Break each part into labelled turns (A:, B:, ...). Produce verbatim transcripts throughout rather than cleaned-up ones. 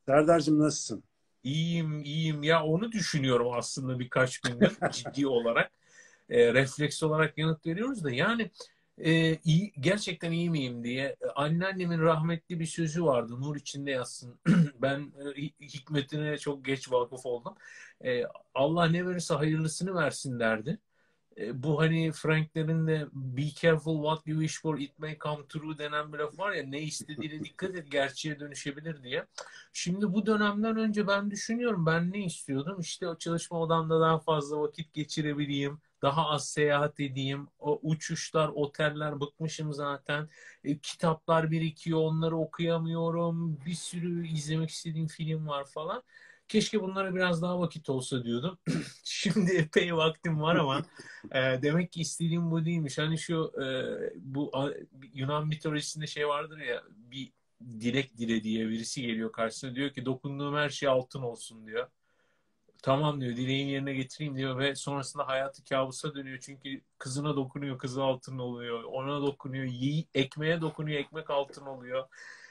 A: Serdar'cığım nasılsın?
B: İyiyim, iyiyim. Ya onu düşünüyorum aslında birkaç gündür ciddi olarak. E, refleks olarak yanıt veriyoruz da yani e, iyi, gerçekten iyi miyim diye. Anneannemin rahmetli bir sözü vardı. Nur içinde yatsın. Ben e, hikmetine çok geç vakıf oldum. E, Allah ne verirse hayırlısını versin derdi. E, bu hani Frankler'in de be careful what you wish for it may come true denen bir laf var ya, ne istediğine dikkat et gerçeğe dönüşebilir diye. Şimdi bu dönemden önce ben düşünüyorum, ben ne istiyordum? İşte o çalışma odamda daha fazla vakit geçirebileyim. Daha az seyahat edeyim. O uçuşlar, oteller bıkmışım zaten. E, kitaplar birikiyor, onları okuyamıyorum. Bir sürü izlemek istediğim film var falan. Keşke bunlara biraz daha vakit olsa diyordum. Şimdi epey vaktim var ama e, demek ki istediğim bu değilmiş. Hani şu e, bu a, Yunan mitolojisinde şey vardır ya, bir dilek dile diye birisi geliyor karşısına, diyor ki dokunduğum her şey altın olsun diyor. Tamam diyor, dileğini yerine getireyim diyor ve sonrasında hayatı kabusa dönüyor. Çünkü kızına dokunuyor, kızı altın oluyor. Ona dokunuyor, yiğ, ekmeğe dokunuyor, ekmek altın oluyor.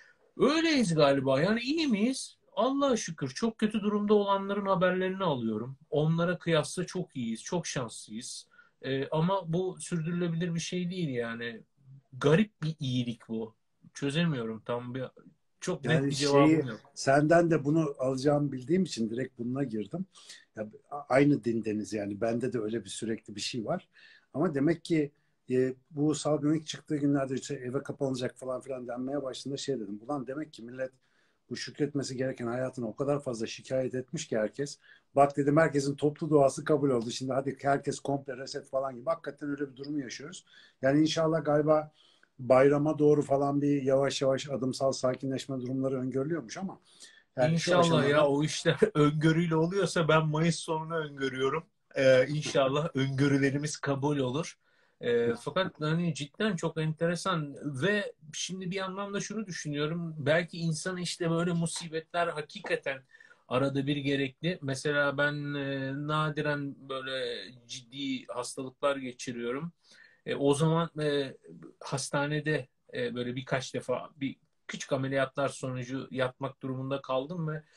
B: Öyleyiz galiba. Yani iyi miyiz? Allah'a şükür. Çok kötü durumda olanların haberlerini alıyorum. Onlara kıyasla çok iyiyiz, çok şanslıyız. Ee, ama bu sürdürülebilir bir şey değil yani. Garip bir iyilik bu. Çözemiyorum tam bir, çok net
A: Yani
B: bir
A: şeyi
B: cevabım yok.
A: senden de bunu alacağımı bildiğim için direkt bununla girdim. Ya, aynı dindeniz yani bende de öyle bir sürekli bir şey var. Ama demek ki e, bu salgın ilk çıktığı günlerde işte eve kapanacak falan filan denmeye başladığında şey dedim. Ulan demek ki millet bu şükretmesi gereken hayatına o kadar fazla şikayet etmiş ki herkes. Bak dedim herkesin toplu duası kabul oldu. Şimdi hadi herkes komple reset falan gibi. Hakikaten öyle bir durumu yaşıyoruz. Yani inşallah galiba bayrama doğru falan bir yavaş yavaş adımsal sakinleşme durumları öngörülüyormuş ama yani şu
B: İnşallah ya,
A: aşamada
B: o işler öngörüyle oluyorsa ben Mayıs sonunu öngörüyorum. Ee, İnşallah öngörülerimiz kabul olur. Ee, fakat hani cidden çok enteresan ve şimdi bir yandan da şunu düşünüyorum. Belki insan işte böyle musibetler hakikaten arada bir gerekli. Mesela ben e, nadiren böyle ciddi hastalıklar geçiriyorum. E, o zaman e, hastanede e, böyle birkaç defa bir küçük ameliyatlar sonucu yatmak durumunda kaldım ve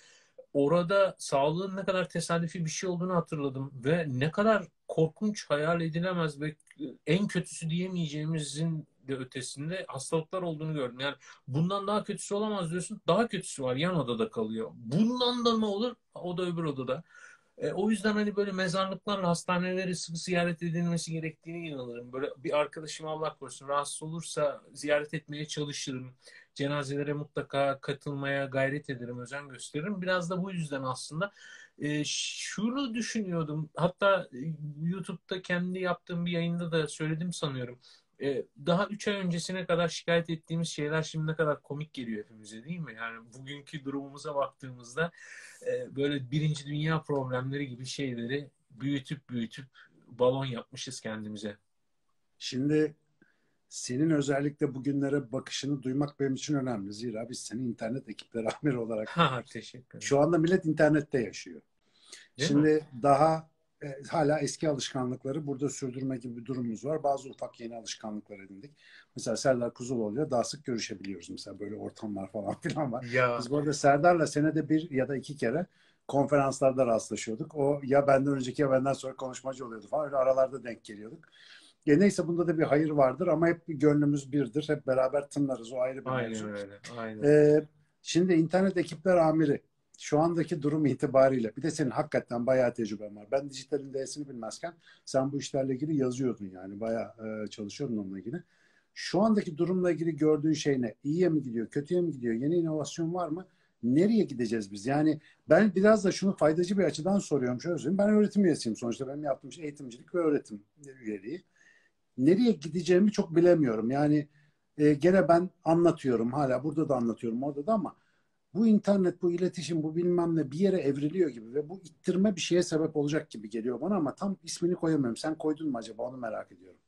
B: orada sağlığın ne kadar tesadüfi bir şey olduğunu hatırladım ve ne kadar korkunç, hayal edilemez ve en kötüsü diyemeyeceğimizin de ötesinde hastalıklar olduğunu gördüm. Yani bundan daha kötüsü olamaz diyorsun. Daha kötüsü var. Yan odada kalıyor. Bundan da ne olur? O da öbür odada. E, o yüzden hani böyle mezarlıklarla hastaneleri sık ziyaret edilmesi gerektiğine inanırım. Böyle bir arkadaşım Allah korusun rahatsız olursa ziyaret etmeye çalışırım. Cenazelere mutlaka katılmaya gayret ederim, özen gösteririm. Biraz da bu yüzden aslında. E, şunu düşünüyordum. Hatta e, YouTube'da kendi yaptığım bir yayında da söyledim sanıyorum. E, daha üç ay öncesine kadar şikayet ettiğimiz şeyler şimdi ne kadar komik geliyor hepimize, değil mi? Yani bugünkü durumumuza baktığımızda e, böyle birinci dünya problemleri gibi şeyleri büyütüp büyütüp balon yapmışız kendimize.
A: şimdi senin özellikle bugünlere bakışını duymak benim için önemli. Zira biz seni internet ekipleri amiri olarak
B: Ha,
A: tanıyoruz.
B: teşekkür ederim.
A: Şu anda millet internette yaşıyor.
B: Değil mi?
A: Şimdi daha e, hala eski alışkanlıkları burada sürdürme gibi bir durumumuz var. Bazı ufak yeni alışkanlıklar edindik. Mesela Serdar Kuzuloğlu'yla daha sık görüşebiliyoruz. Mesela böyle ortamlar falan filan var.
B: Ya
A: Biz bu arada Serdar'la senede bir ya da iki kere konferanslarda rastlaşıyorduk. O ya benden önceki ya benden sonra konuşmacı oluyordu falan. Öyle aralarda denk geliyorduk. E neyse bunda da bir hayır vardır ama hep gönlümüz birdir. Hep beraber tınlarız. O ayrı bir
B: aynen
A: mevzu.
B: öyle. Aynen öyle.
A: Ee, Şimdi internet ekipler amiri şu andaki durum itibariyle bir de senin hakikaten bayağı tecrüben var. Ben dijitalin D'sini bilmezken sen bu işlerle ilgili yazıyordun yani bayağı e, çalışıyordun onunla ilgili. Şu andaki durumla ilgili gördüğün şey ne? İyiye mi gidiyor, kötüye mi gidiyor? Yeni inovasyon var mı? Nereye gideceğiz biz? Yani ben biraz da şunu faydacı bir açıdan soruyorum. Şöyle söyleyeyim. Ben öğretim üyesiyim sonuçta. Benim yaptığım şey eğitimcilik ve öğretim üyeliği. Nereye gideceğimi çok bilemiyorum. Yani e, gene ben anlatıyorum hala burada da anlatıyorum orada da ama bu internet, bu iletişim, bu bilmem ne bir yere evriliyor gibi ve bu ittirme bir şeye sebep olacak gibi geliyor bana ama tam ismini koyamıyorum. Sen koydun mu acaba onu merak ediyorum.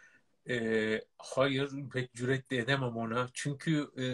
B: Ee, hayır, pek cüret de edemem ona. Çünkü e,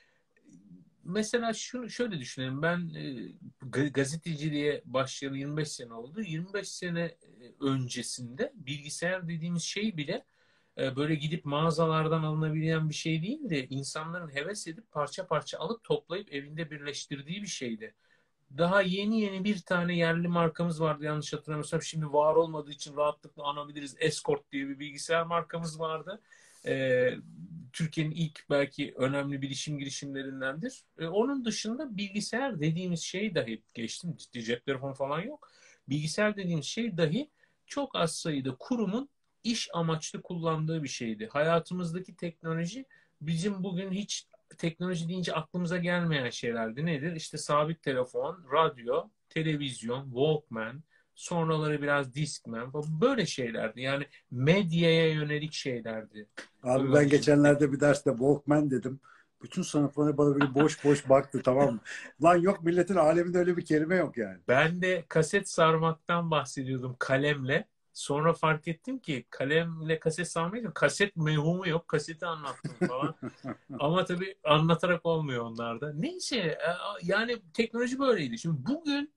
B: mesela şunu şöyle düşünelim. Ben e, ga- gazeteciliğe başlayalı yirmi beş sene oldu. yirmi beş sene e, öncesinde bilgisayar dediğimiz şey bile e, böyle gidip mağazalardan alınabilen bir şey değil de insanların heves edip parça parça alıp toplayıp evinde birleştirdiği bir şeydi. Daha yeni yeni bir tane yerli markamız vardı yanlış hatırlamıyorsam. Şimdi var olmadığı için rahatlıkla anabiliriz. Escort diye bir bilgisayar markamız vardı. Ee, Türkiye'nin ilk belki önemli bilişim girişimlerindendir. Ee, onun dışında bilgisayar dediğimiz şey dahi geçtim. Ciddi cep telefonu falan yok. Bilgisayar dediğimiz şey dahi çok az sayıda kurumun iş amaçlı kullandığı bir şeydi. Hayatımızdaki teknoloji bizim bugün hiç teknoloji deyince aklımıza gelmeyen şeylerdi. Nedir? İşte sabit telefon, radyo, televizyon, Walkman, sonraları biraz Discman, böyle şeylerdi. Yani medyaya yönelik şeylerdi.
A: Abi
B: Ee,
A: ben
B: işte
A: geçenlerde bir derste Walkman dedim. Bütün sınıf bana bana böyle boş boş baktı, tamam mı? Lan yok, milletin aleminde öyle bir kelime yok yani.
B: ben de kaset sarmaktan bahsediyordum kalemle. Sonra fark ettim ki kalemle kaset sarmayı kaset mevhumu yok. Kaseti anlattım falan. Ama tabii anlatarak olmuyor onlarda. Neyse e, yani teknoloji böyleydi. Şimdi bugün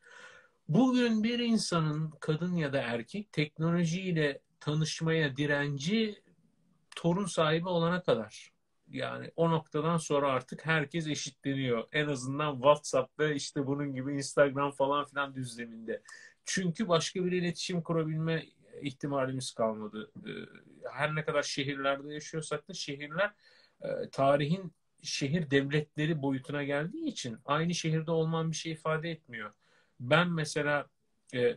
B: Bugün bir insanın kadın ya da erkek teknolojiyle tanışmaya direnci torun sahibi olana kadar. Yani o noktadan sonra artık herkes eşitleniyor. En azından WhatsApp ve işte bunun gibi Instagram falan filan düzleminde. Çünkü başka bir iletişim kurabilme ihtimalimiz kalmadı. Ee, Her ne kadar şehirlerde yaşıyorsak da şehirler e, tarihin şehir devletleri boyutuna geldiği için aynı şehirde olman bir şey ifade etmiyor. Ben mesela e,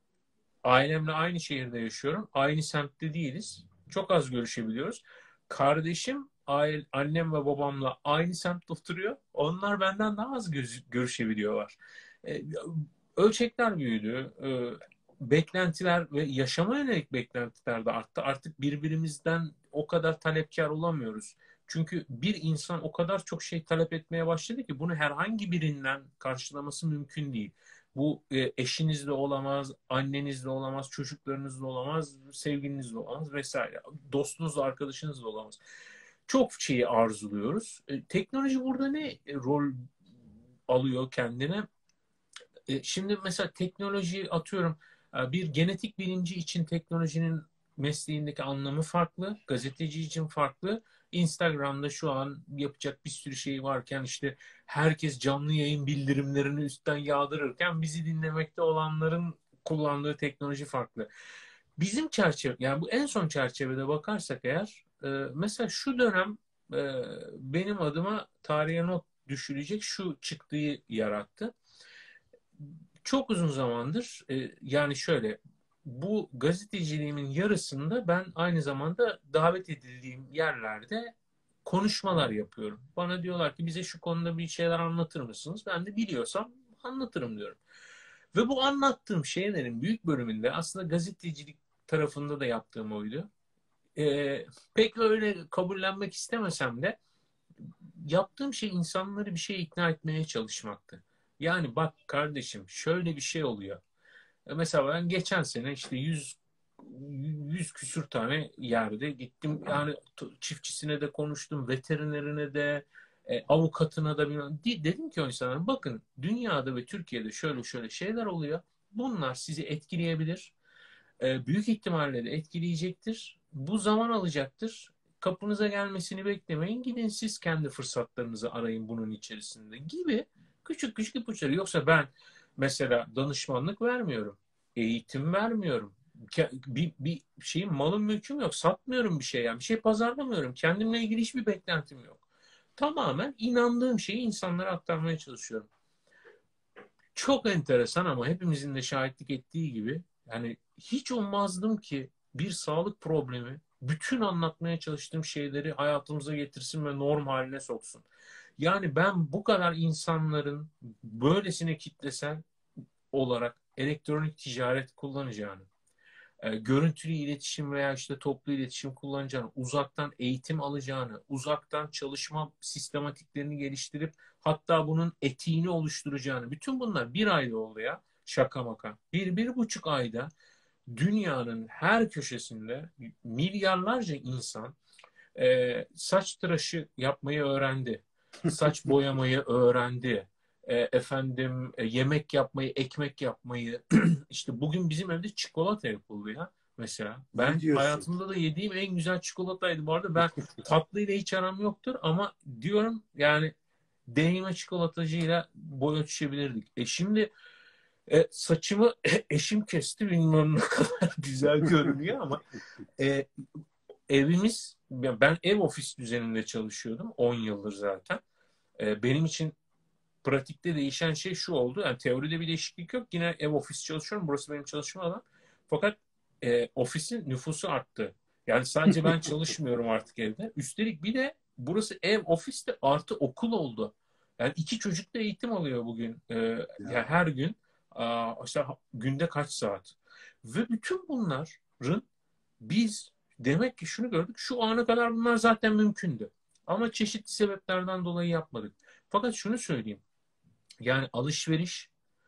B: ailemle aynı şehirde yaşıyorum. Aynı semtte değiliz. Çok az görüşebiliyoruz. Kardeşim aile, annem ve babamla aynı semtte oturuyor. Onlar benden daha az göz, görüşebiliyorlar. E, Ölçekler büyüdü. E, beklentiler ve yaşama yönelik beklentiler de arttı. Artık birbirimizden o kadar talepkar olamıyoruz. Çünkü bir insan o kadar çok şey talep etmeye başladı ki bunu herhangi birinden karşılaması mümkün değil. Bu e, eşinizle olamaz, annenizle olamaz, çocuklarınızla olamaz, sevgilinizle olamaz vesaire. Dostunuzla, arkadaşınızla olamaz. Çok şeyi arzuluyoruz. E, teknoloji burada ne rol alıyor kendine? E, şimdi mesela teknoloji atıyorum e, bir genetik bilimci için teknolojinin mesleğindeki anlamı farklı, gazeteci için farklı. Instagram'da şu an yapacak bir sürü şey varken işte herkes canlı yayın bildirimlerini üstten yağdırırken bizi dinlemekte olanların kullandığı teknoloji farklı. Bizim çerçeve, yani bu en son çerçevede bakarsak eğer e, mesela şu dönem e, benim adıma tarihe not düşürecek şu çıktığı yarattı. Çok uzun zamandır e, yani şöyle bu gazeteciliğimin yarısında ben aynı zamanda davet edildiğim yerlerde konuşmalar yapıyorum. Bana diyorlar ki bize şu konuda bir şeyler anlatır mısınız? Ben de biliyorsam anlatırım diyorum. Ve bu anlattığım şeylerin büyük bölümünde aslında gazetecilik tarafında da yaptığım oydu. E, Pek öyle kabullenmek istemesem de yaptığım şey insanları bir şeye ikna etmeye çalışmaktı. Yani bak kardeşim şöyle bir şey oluyor. E, Mesela ben geçen sene işte yüz yüz küsür tane yerde gittim. Yani çiftçisine de konuştum, veterinerine de, e, avukatına da bilmem. Dedim ki o insanlara bakın dünyada ve Türkiye'de şöyle şöyle şeyler oluyor. Bunlar sizi etkileyebilir. E, büyük ihtimalle de etkileyecektir. Bu zaman alacaktır. Kapınıza gelmesini beklemeyin. Gidin siz kendi fırsatlarınızı arayın bunun içerisinde gibi küçük küçük ipuçları. Yoksa ben mesela danışmanlık vermiyorum. Eğitim vermiyorum. Bir, bir şeyin malım mülküm yok. Satmıyorum bir şey yani. Bir şey pazarlamıyorum. Kendimle ilgili hiçbir beklentim yok. Tamamen inandığım şeyi insanlara aktarmaya çalışıyorum. Çok enteresan ama hepimizin de şahitlik ettiği gibi yani hiç ummazdım ki bir sağlık problemi bütün anlatmaya çalıştığım şeyleri hayatımıza getirsin ve norm haline soksun. Yani ben bu kadar insanların böylesine kitlesel olarak elektronik ticaret kullanacağını, e, görüntülü iletişim veya işte toplu iletişim kullanacağını, uzaktan eğitim alacağını, uzaktan çalışma sistematiklerini geliştirip hatta bunun etiğini oluşturacağını. Bütün bunlar bir ayda oldu ya. Şaka maka. Bir, bir buçuk ayda dünyanın her köşesinde milyarlarca insan e, saç tıraşı yapmayı öğrendi. Saç boyamayı öğrendi. E, efendim e, yemek yapmayı, ekmek yapmayı. işte bugün bizim evde çikolata yapıldı ya. mesela.
A: Ne
B: Ben
A: diyorsun?
B: hayatımda da yediğim en güzel çikolataydı bu arada. Ben tatlıyla hiç aram yoktur ama diyorum yani deneyime çikolatacıyla boy ölçüşebilirdik. E şimdi e, saçımı eşim kesti, bilmiyorum ne kadar güzel görünüyor ama e, evimiz, ben ev ofis düzeninde çalışıyordum on yıldır zaten. E, benim için pratikte değişen şey şu oldu. Yani teoride bir değişiklik yok. Yine ev ofis çalışıyorum. Burası benim çalışma alanım. Fakat e, ofisin nüfusu arttı. Yani sadece ben çalışmıyorum artık evde. Üstelik bir de burası ev ofiste artı okul oldu. Yani iki çocuk da eğitim alıyor bugün. E, yani
A: Ya
B: her gün. Aa, işte günde kaç saat. Ve bütün bunların biz demek ki şunu gördük. Şu ana kadar bunlar zaten mümkündü. Ama çeşitli sebeplerden dolayı yapmadık. Fakat şunu söyleyeyim. Yani alışveriş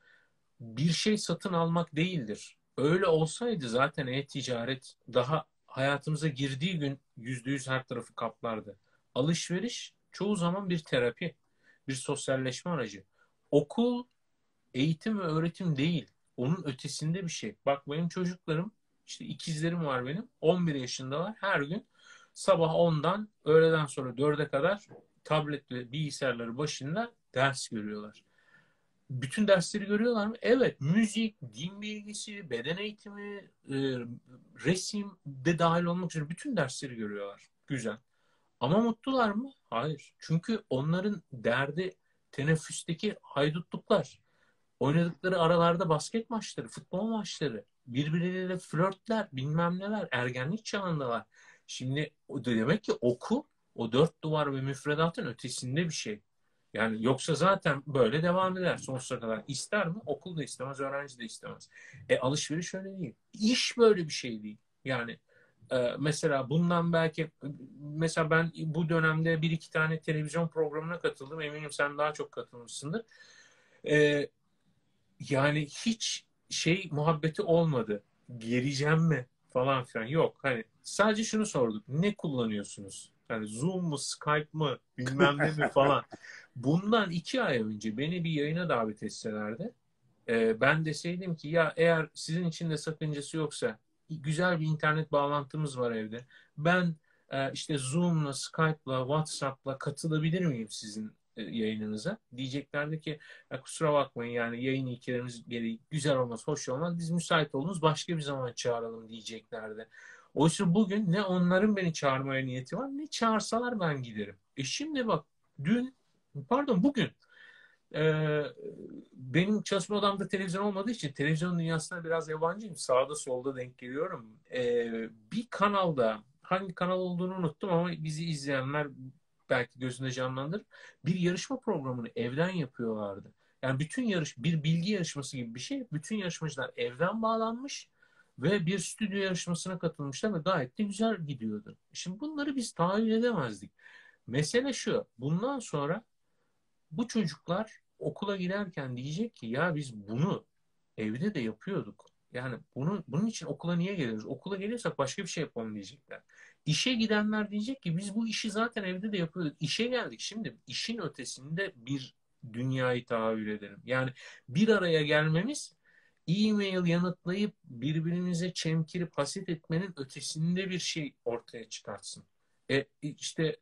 B: bir şey satın almak değildir. Öyle olsaydı zaten e-ticaret daha hayatımıza girdiği gün yüzde yüz her tarafı kaplardı. Alışveriş çoğu zaman bir terapi, bir sosyalleşme aracı. Okul, eğitim ve öğretim değil. Onun ötesinde bir şey. Bak benim çocuklarım, işte ikizlerim var benim. on bir yaşındalar. Her gün sabah ondan öğleden sonra dörde kadar tablet ve bilgisayarları başında ders görüyorlar. Bütün dersleri görüyorlar mı? Evet. Müzik, din bilgisi, beden eğitimi, e, resim de dahil olmak üzere bütün dersleri görüyorlar. Güzel. Ama mutlular mı? Hayır. Çünkü onların derdi teneffüsteki haydutluklar. Oynadıkları aralarda basket maçları, futbol maçları, birbirleriyle flörtler, bilmem neler, ergenlik çağındalar. Şimdi o demek ki okul o dört duvar ve müfredatın ötesinde bir şey. Yani yoksa zaten böyle devam eder sonsuza kadar. İster mi? Okul da istemez, öğrenci de istemez. E alışveriş öyle değil. İş böyle bir şey değil. Yani e, mesela bundan belki mesela ben bu dönemde bir iki tane televizyon programına katıldım. Eminim sen daha çok katılmışsındır. E, yani hiç şey muhabbeti olmadı. Geleceğim mi falan filan. Yok. Hani sadece şunu sorduk. Ne kullanıyorsunuz? Hani Zoom mu, Skype mı, bilmem ne mi falan. Bundan iki ay önce beni bir yayına davet etselerdi, e, ben deseydim ki ya eğer sizin için de sakıncası yoksa güzel bir internet bağlantımız var evde. Ben e, işte Zoom'la, Skype'la, WhatsApp'la katılabilir miyim sizin e, yayınınıza? Diyeceklerdi ki ya kusura bakmayın yani yayın ilkelerimiz gereği güzel olmaz, hoş olmaz. Biz müsait olunuz başka bir zaman çağıralım diyeceklerdi. Oysa bugün ne onların beni çağırmaya niyeti var ne çağırsalar ben giderim. E şimdi bak dün pardon bugün ee, benim çalışma odamda televizyon olmadığı için televizyon dünyasına biraz yabancıyım. Sağda solda denk geliyorum. Ee, bir kanalda hangi kanal olduğunu unuttum ama bizi izleyenler belki gözünde canlandırır. Bir yarışma programını evden yapıyorlardı. Yani bütün yarış bir bilgi yarışması gibi bir şey. Bütün yarışmacılar evden bağlanmış ve bir stüdyo yarışmasına katılmışlar ve gayet de güzel gidiyordu. Şimdi bunları biz tahayyül edemezdik. Mesele şu. Bundan sonra bu çocuklar okula giderken diyecek ki ya biz bunu evde de yapıyorduk. Yani bunu, bunun için okula niye geliyoruz? Okula geliyorsak başka bir şey yapalım diyecekler. İşe gidenler diyecek ki biz bu işi zaten evde de yapıyorduk. İşe geldik. Şimdi işin ötesinde bir dünyayı tahayyül edelim. Yani bir araya gelmemiz e-mail yanıtlayıp birbirimize çemkirip haset etmenin ötesinde bir şey ortaya çıkartsın. E, işte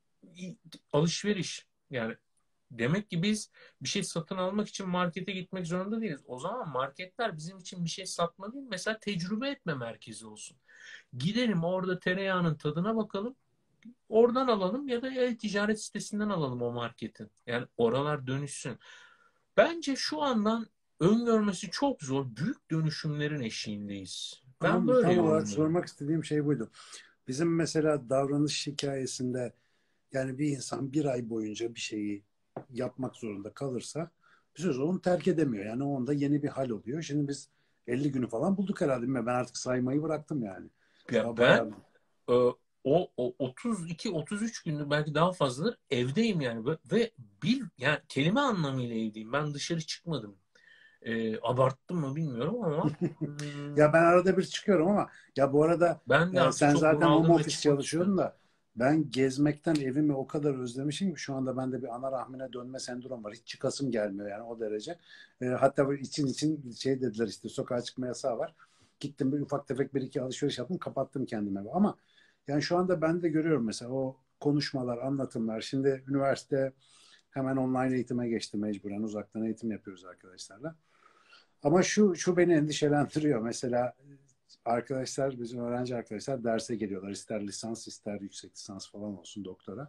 B: alışveriş yani demek ki biz bir şey satın almak için markete gitmek zorunda değiliz. O zaman marketler bizim için bir şey satma değil, mesela tecrübe etme merkezi olsun. Gidelim orada tereyağının tadına bakalım. Oradan alalım ya da e-ticaret sitesinden alalım o marketin. Yani oralar dönüşsün. Bence şu andan öngörmesi çok zor. Büyük dönüşümlerin eşiğindeyiz. Ben
A: tam,
B: böyle
A: tam olarak
B: yorumluyorum.
A: sormak istediğim şey buydu. Bizim mesela davranış hikayesinde yani bir insan bir ay boyunca bir şeyi yapmak zorunda kalırsa bir süre sonra onu terk edemiyor. Yani onda yeni bir hal oluyor. Şimdi biz elli günü falan bulduk herhalde değil mi? Ben artık saymayı bıraktım yani.
B: Ya
A: Ba- Bayağı.
B: ben e, o, o otuz iki otuz üç gündür belki daha fazladır evdeyim yani ve, ve bil yani kelime anlamıyla evdeyim. Ben dışarı çıkmadım. E, abarttım mı bilmiyorum ama hmm,
A: Ya ben arada bir çıkıyorum ama ya bu arada
B: ben de
A: e,
B: artık
A: sen
B: çok
A: zaten home
B: bunaldım ve
A: office
B: çıkmak
A: çalışıyordun
B: istiyorum.
A: da ben gezmekten evimi o kadar özlemişim ki şu anda bende bir ana rahmine dönme sendrom var. Hiç çıkasım gelmiyor yani o derece. E, hatta bu için için şey dediler işte sokağa çıkma yasağı var. Gittim bir ufak tefek bir iki alışveriş yaptım, kapattım kendime. Ama yani şu anda ben de görüyorum mesela o konuşmalar, anlatımlar. Şimdi üniversite hemen online eğitime geçti mecburen. Uzaktan eğitim yapıyoruz arkadaşlarla. Ama şu şu beni endişelendiriyor. Mesela arkadaşlar, bizim öğrenci arkadaşlar derse geliyorlar. İster lisans, ister yüksek lisans falan olsun, doktora.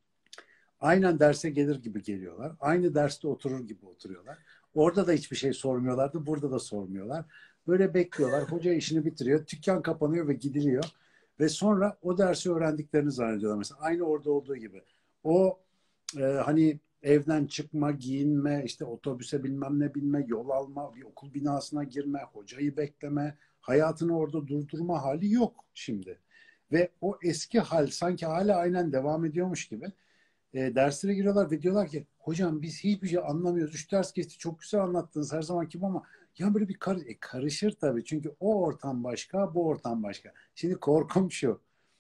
A: Aynen derse gelir gibi geliyorlar. Aynı derste oturur gibi oturuyorlar. Orada da hiçbir şey sormuyorlardı. Burada da sormuyorlar. Böyle bekliyorlar. Hoca işini bitiriyor. Dükkan kapanıyor ve gidiliyor. Ve sonra o dersi öğrendiklerini zannediyorlar. Mesela aynı orada olduğu gibi. O e, hani evden çıkma, giyinme, işte otobüse bilmem ne binme, yol alma, bir okul binasına girme, hocayı bekleme, hayatını orada durdurma hali yok şimdi. Ve o eski hal sanki hala aynen devam ediyormuş gibi. E, derslere giriyorlar ve diyorlar ki hocam biz hiçbir şey anlamıyoruz. Üç ders geçti, çok güzel anlattınız her zaman gibi ama ya böyle bir kar e, karışır tabii. Çünkü o ortam başka, bu ortam başka. Şimdi korkum şu.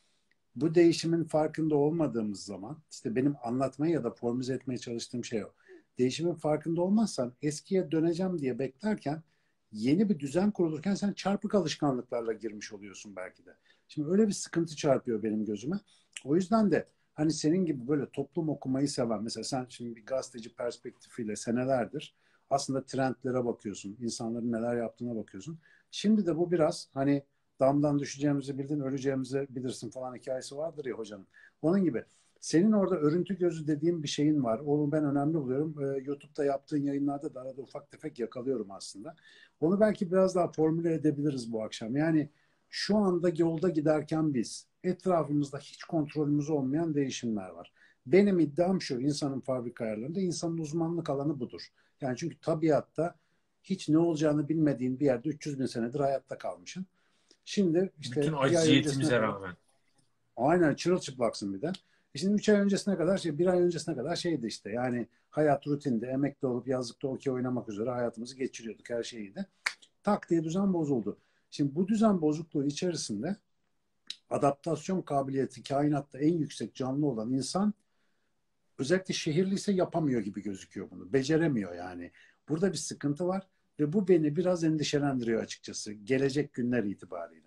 A: Bu değişimin farkında olmadığımız zaman, işte benim anlatmaya ya da formüle etmeye çalıştığım şey o. Değişimin farkında olmazsan eskiye döneceğim diye beklerken yeni bir düzen kurulurken sen çarpık alışkanlıklarla girmiş oluyorsun belki de. Şimdi öyle bir sıkıntı çarpıyor benim gözüme. O yüzden de hani senin gibi böyle toplum okumayı seven, mesela sen şimdi bir gazeteci perspektifiyle senelerdir aslında trendlere bakıyorsun, insanların neler yaptığına bakıyorsun. Şimdi de bu biraz hani damdan düşeceğimizi bildin, öleceğimizi bilirsin falan hikayesi vardır ya hocanın. Onun gibi. Senin orada örüntü gözü dediğim bir şeyin var. Onu ben önemli buluyorum. Ee, YouTube'da yaptığın yayınlarda da arada ufak tefek yakalıyorum aslında. Onu belki biraz daha formüle edebiliriz bu akşam. Yani şu anda yolda giderken biz etrafımızda hiç kontrolümüz olmayan değişimler var. Benim iddiam şu, insanın fabrika ayarlarında insanın uzmanlık alanı budur. Yani çünkü tabiatta hiç ne olacağını bilmediğin bir yerde üç yüz bin senedir hayatta kalmışsın. Şimdi
B: Bütün
A: işte bir ay öncesine
B: aciziyetimize
A: kadar
B: rağmen.
A: aynen çırılçıplaksın bir de. E şimdi üç ay öncesine kadar şey, bir ay öncesine kadar şeydi işte yani hayat rutinde, emekli olup yazlıkta okey oynamak üzere hayatımızı geçiriyorduk, her şeydi. Tak diye düzen bozuldu. Şimdi bu düzen bozukluğu içerisinde adaptasyon kabiliyeti kainatta en yüksek canlı olan insan özellikle şehirliyse yapamıyor gibi gözüküyor bunu. Beceremiyor yani. Burada bir sıkıntı var ve bu beni biraz endişelendiriyor açıkçası gelecek günler itibariyle.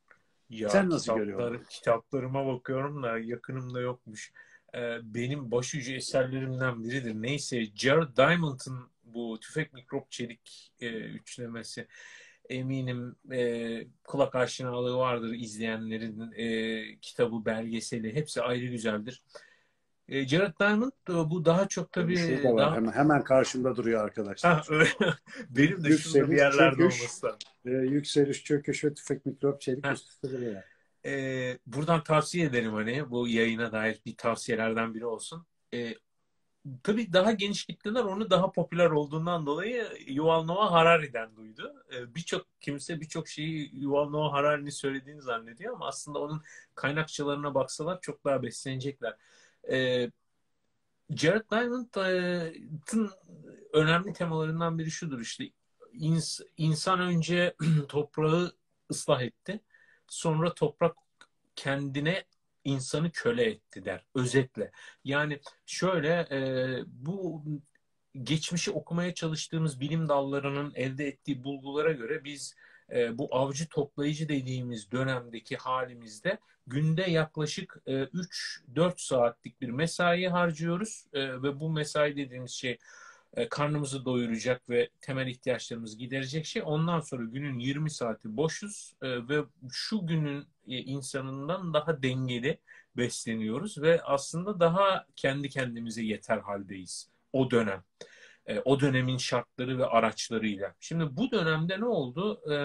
B: Ya
A: Sen nasıl görüyorsun
B: kitaplar,
A: bunu?
B: kitaplarıma bakıyorum da yakınımda yokmuş. Ee, benim başucu eserlerimden biridir. Neyse, Jared Diamond'ın bu tüfek mikrop çelik e, üçlemesi. Eminim e, kulak aşinalığı vardır izleyenlerin, e, kitabı, belgeseli. Hepsi ayrı güzeldir. E, Jared Diamond e, bu daha çok
A: Tabii
B: tabii
A: şurada var.
B: daha...
A: Hemen hemen karşımda duruyor
B: Ha,
A: arkadaşlar.
B: öyle. Benim de şurada bir
A: Yükseliş,
B: yerlerde
A: çöküş,
B: olması lazım.
A: e, yükseliş, çöküş ve tüfek mikrop çelik
B: Ha,
A: üst üste duruyor.
B: e, buradan tavsiye ederim, hani bu yayına dair bir tavsiyelerden biri olsun. E, tabii daha geniş kitleler onu daha popüler olduğundan dolayı Yuval Noah Harari'den duydu. E, birçok kimse birçok şeyi Yuval Noah Harari'nin söylediğini zannediyor ama aslında onun kaynakçalarına baksalar çok daha beslenecekler. E, Jared Diamond'ın önemli temalarından biri şudur işte, ins insan önce toprağı ıslah etti, sonra toprak kendine insanı köle etti der özetle. Yani şöyle, e, bu geçmişi okumaya çalıştığımız bilim dallarının elde ettiği bulgulara göre biz e, bu avcı toplayıcı dediğimiz dönemdeki halimizde günde yaklaşık e, üç dört saatlik bir mesai harcıyoruz. E, ve bu mesai dediğimiz şey e, karnımızı doyuracak ve temel ihtiyaçlarımızı giderecek şey. Ondan sonra günün yirmi saati boşuz e, ve şu günün e, insanından daha dengeli besleniyoruz ve aslında daha kendi kendimize yeter haldeyiz o dönem. E, o dönemin şartları ve araçlarıyla. Şimdi bu dönemde ne oldu? E,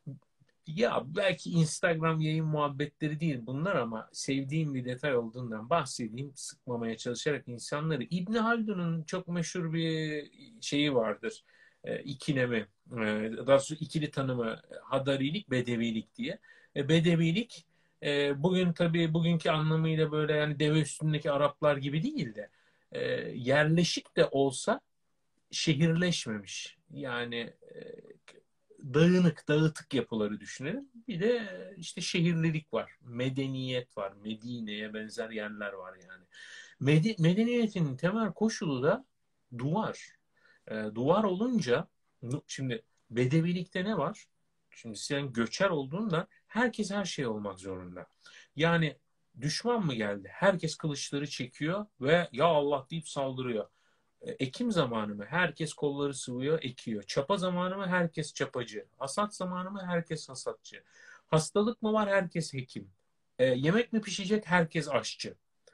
B: ya belki Instagram yayın muhabbetleri değil bunlar ama sevdiğim bir detay olduğundan bahsedeyim, sıkmamaya çalışarak insanları. İbn Haldun'un çok meşhur bir şeyi vardır. E, ikilemi, e, daha doğrusu ikili tanımı, Hadarilik, Bedevilik diye. E, Bedevilik e, bugün tabii bugünkü anlamıyla böyle yani deve üstündeki Araplar gibi değil de e, yerleşik de olsa şehirleşmemiş. Yani e, dağınık, dağıtık yapıları düşünelim. Bir de işte şehirlilik var, medeniyet var, Medine'ye benzer yerler var yani. Medi medeniyetin temel koşulu da duvar. E, duvar olunca şimdi Bedevilikte ne var? Şimdi sen göçer olduğunda herkes her şey olmak zorunda. Yani düşman mı geldi? Herkes kılıçları çekiyor ve ya Allah deyip saldırıyor. E, Ekim zamanı mı? Herkes kolları sıvıyor, ekiyor. Çapa zamanı mı? Herkes çapacı. Hasat zamanı mı? Herkes hasatçı. Hastalık mı var? Herkes hekim. E, yemek mi pişecek? Herkes aşçı.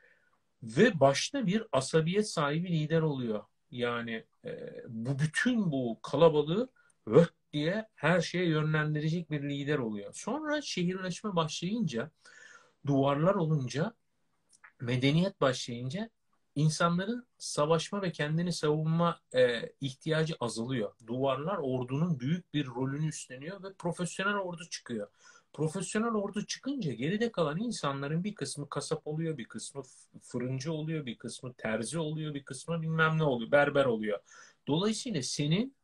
B: Ve başta bir asabiyet sahibi lider oluyor. Yani e, bu bütün bu kalabalığı vıh diye her şeye yönlendirecek bir lider oluyor. Sonra şehirleşme başlayınca, duvarlar olunca, medeniyet başlayınca insanların savaşma ve kendini savunma e, ihtiyacı azalıyor. Duvarlar ordunun büyük bir rolünü üstleniyor ve profesyonel ordu çıkıyor. Profesyonel ordu çıkınca geride kalan insanların bir kısmı kasap oluyor, bir kısmı fırıncı oluyor, bir kısmı terzi oluyor, bir kısmı bilmem ne oluyor, berber oluyor. Dolayısıyla senin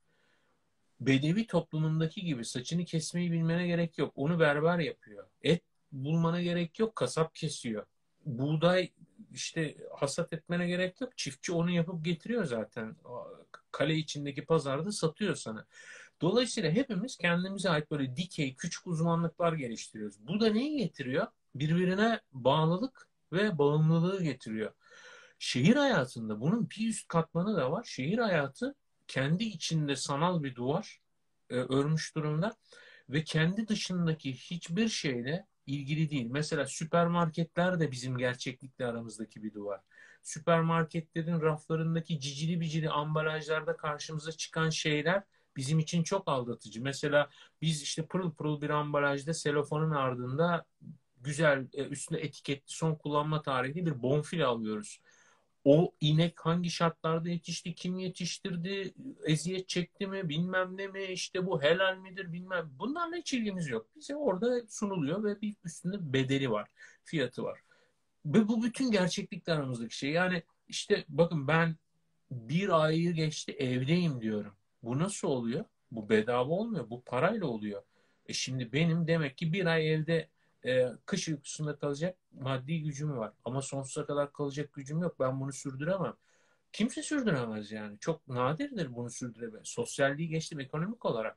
B: Bedevi toplumundaki gibi saçını kesmeyi bilmene gerek yok. Onu berber yapıyor. Et bulmana gerek yok. Kasap kesiyor. Buğday işte hasat etmene gerek yok. Çiftçi onu yapıp getiriyor zaten. Kale içindeki pazarda satıyor sana. Dolayısıyla hepimiz kendimize ait böyle dikey, küçük uzmanlıklar geliştiriyoruz. Bu da neyi getiriyor? Birbirine bağlılık ve bağımlılığı getiriyor. Şehir hayatında bunun bir üst katmanı da var. Şehir hayatı kendi içinde sanal bir duvar e, örmüş durumda ve kendi dışındaki hiçbir şeyle ilgili değil. Mesela süpermarketler de bizim gerçeklikle aramızdaki bir duvar. Süpermarketlerin raflarındaki cicili bicili ambalajlarda karşımıza çıkan şeyler bizim için çok aldatıcı. Mesela biz işte pırıl pırıl bir ambalajda selofanın ardında güzel e, üstüne etiketli son kullanma tarihli bir bonfile alıyoruz. O inek hangi şartlarda yetişti, kim yetiştirdi, eziyet çekti mi, bilmem ne mi, işte bu helal midir bilmem. Bunlarla hiç ilgimiz yok. Bize orada sunuluyor ve bir üstünde bedeli var, fiyatı var. Ve bu bütün gerçeklikle aramızdaki şey. Yani işte bakın ben bir ayı geçti evdeyim diyorum. Bu nasıl oluyor? Bu bedava olmuyor. Bu parayla oluyor. E şimdi benim demek ki bir ay evde e, kış uykusunda kalacak maddi gücüm var. Ama sonsuza kadar kalacak gücüm yok. Ben bunu sürdüremem. Kimse sürdüremez yani. Çok nadirdir bunu sürdürebilen. Sosyalliği geçtim ekonomik olarak.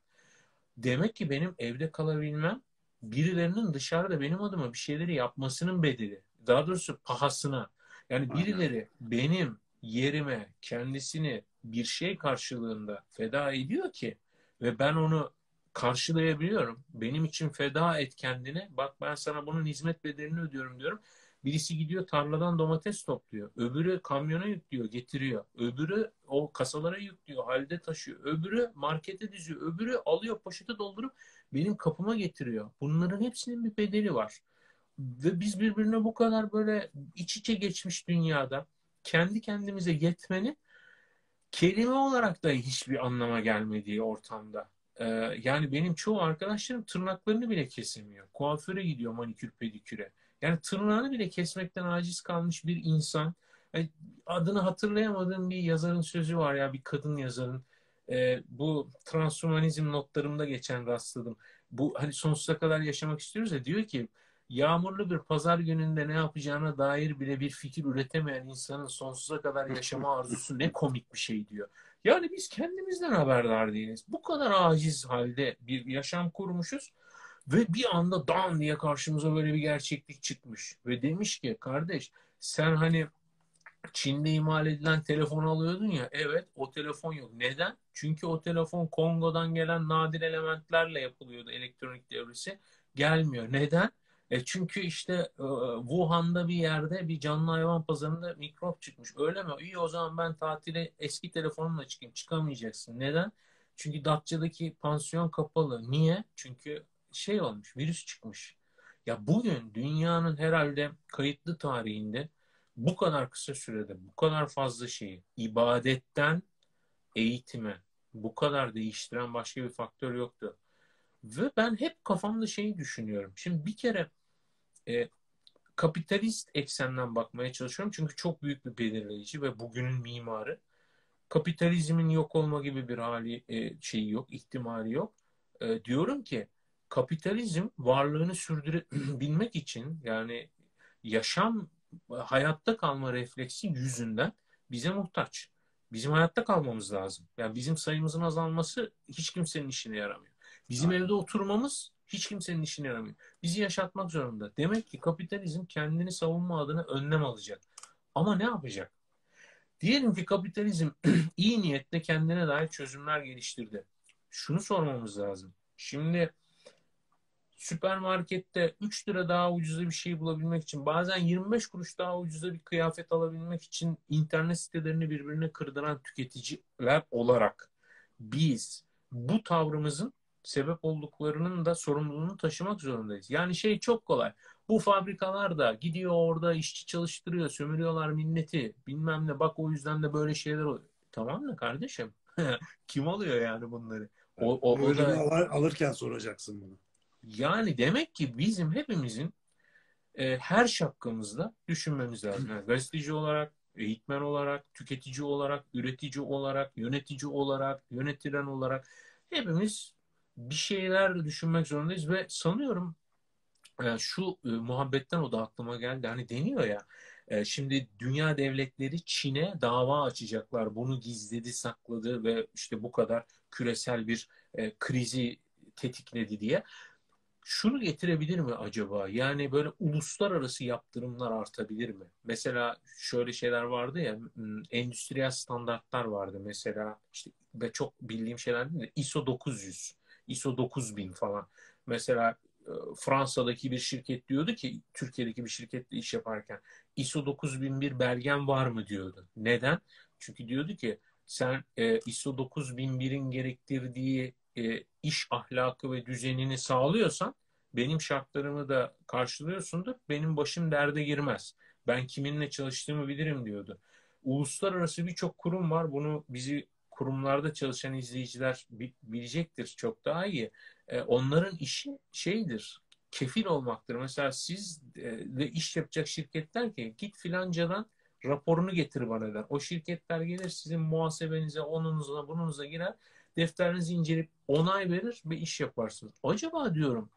B: Demek ki benim evde kalabilmem birilerinin dışarıda benim adıma bir şeyleri yapmasının bedeli. Daha doğrusu pahasına. Yani
A: Aynen.
B: birileri benim yerime kendisini bir şey karşılığında feda ediyor ki ve ben onu karşılayabiliyorum. Benim için feda et kendini. Bak ben sana bunun hizmet bedelini ödüyorum diyorum. Birisi gidiyor tarladan domates topluyor. Öbürü kamyona yüklüyor, getiriyor. Öbürü o kasalara yüklüyor, halde taşıyor. Öbürü markete diziyor. Öbürü alıyor poşete doldurup benim kapıma getiriyor. Bunların hepsinin bir bedeli var. Ve biz birbirine bu kadar böyle iç içe geçmiş dünyada kendi kendimize yetmenin kelime olarak da hiçbir anlama gelmediği ortamda. Ee, yani benim çoğu arkadaşlarım tırnaklarını bile kesemiyor. Kuaföre gidiyor manikür pediküre. Yani tırnağını bile kesmekten aciz kalmış bir insan. Yani adını hatırlayamadığım bir yazarın sözü var ya bir kadın yazarın. Ee, bu transhumanizm notlarımda geçen rastladım. Bu hani sonsuza kadar yaşamak istiyoruz ya diyor ki yağmurlu bir pazar gününde ne yapacağına dair bile bir fikir üretemeyen insanın sonsuza kadar yaşama arzusu ne komik bir şey diyor. Yani biz kendimizden haberdar değiliz. Bu kadar aciz halde bir yaşam kurmuşuz ve bir anda dan diye karşımıza böyle bir gerçeklik çıkmış. Ve demiş ki kardeş sen hani Çin'de imal edilen telefon alıyordun ya. Evet o telefon yok. Neden? Çünkü o telefon Kongo'dan gelen nadir elementlerle yapılıyordu elektronik devresi. Gelmiyor. Neden? E çünkü işte e, Wuhan'da bir yerde bir canlı hayvan pazarında mikrop çıkmış. Öyle mi? İyi o zaman ben tatile eski telefonumla çıkayım. Çıkamayacaksın. Neden? Çünkü Datça'daki pansiyon kapalı. Niye? Çünkü şey olmuş, virüs çıkmış. Ya bugün dünyanın herhalde kayıtlı tarihinde bu kadar kısa sürede bu kadar fazla şeyi ibadetten eğitime bu kadar değiştiren başka bir faktör yoktu. Ve ben hep kafamda şeyi düşünüyorum. Şimdi bir kere e, kapitalist eksenden bakmaya çalışıyorum. Çünkü çok büyük bir belirleyici ve bugünün mimarı. Kapitalizmin yok olma gibi bir hali e, şeyi yok, ihtimali yok. E, diyorum ki kapitalizm varlığını sürdürebilmek için yani yaşam hayatta kalma refleksi yüzünden bize muhtaç. Bizim hayatta kalmamız lazım. Yani bizim sayımızın azalması hiç kimsenin işine yaramıyor. Bizim evde oturmamız hiç kimsenin işine yaramıyor. Bizi yaşatmak zorunda. Demek ki kapitalizm kendini savunma adına önlem alacak. Ama ne yapacak? Diyelim ki kapitalizm iyi niyetle kendine dair çözümler geliştirdi. Şunu sormamız lazım. Şimdi süpermarkette üç lira daha ucuza bir şey bulabilmek için, bazen yirmi beş kuruş daha ucuza bir kıyafet alabilmek için internet sitelerini birbirine kırdıran tüketiciler olarak biz bu tavrımızın sebep olduklarının da sorumluluğunu taşımak zorundayız. Yani şey çok kolay. Bu fabrikalar da gidiyor orada işçi çalıştırıyor, sömürüyorlar milleti, bilmem ne. Bak o yüzden de böyle şeyler oluyor. Tamam mı kardeşim? Kim alıyor yani bunları? O,
A: Evet.
B: o,
A: O
B: o
A: ürünü
B: da
A: alır, alırken soracaksın bunu.
B: yani demek ki bizim hepimizin e, her şapkamızda düşünmemiz lazım. Yani gazeteci olarak, eğitmen olarak, tüketici olarak, üretici olarak, yönetici olarak, yönetilen olarak hepimiz bir şeyler düşünmek zorundayız ve sanıyorum e, şu e, muhabbetten o da aklıma geldi. Hani deniyor ya, e, şimdi dünya devletleri Çin'e dava açacaklar. Bunu gizledi, sakladı ve işte bu kadar küresel bir e, krizi tetikledi diye. Şunu getirebilir mi acaba? Yani böyle uluslararası yaptırımlar artabilir mi? Mesela şöyle şeyler vardı ya, endüstriyel standartlar vardı mesela, işte ve çok bildiğim şeyler değil de ISO dokuz yüz, ISO dokuz bin falan. Mesela e, Fransa'daki bir şirket diyordu ki Türkiye'deki bir şirketle iş yaparken ISO dokuz bin bir belgen var mı diyordu. Neden? Çünkü diyordu ki sen e, ISO dokuz bin birin gerektirdiği e, iş ahlakı ve düzenini sağlıyorsan benim şartlarımı da karşılıyorsundur. Benim başım derde girmez. Ben kiminle çalıştığımı bilirim diyordu. Uluslararası birçok kurum var. Bunu bizi kurumlarda çalışan izleyiciler bilecektir çok daha iyi. E, onların işi şeydir, kefil olmaktır. Mesela siz e, de iş yapacak şirketler ki git filancadan raporunu getir bana der. O şirketler gelir sizin muhasebenize, onunuza, bununuza girer. Defterinizi inceleyip onay verir ve iş yaparsınız. Acaba diyorum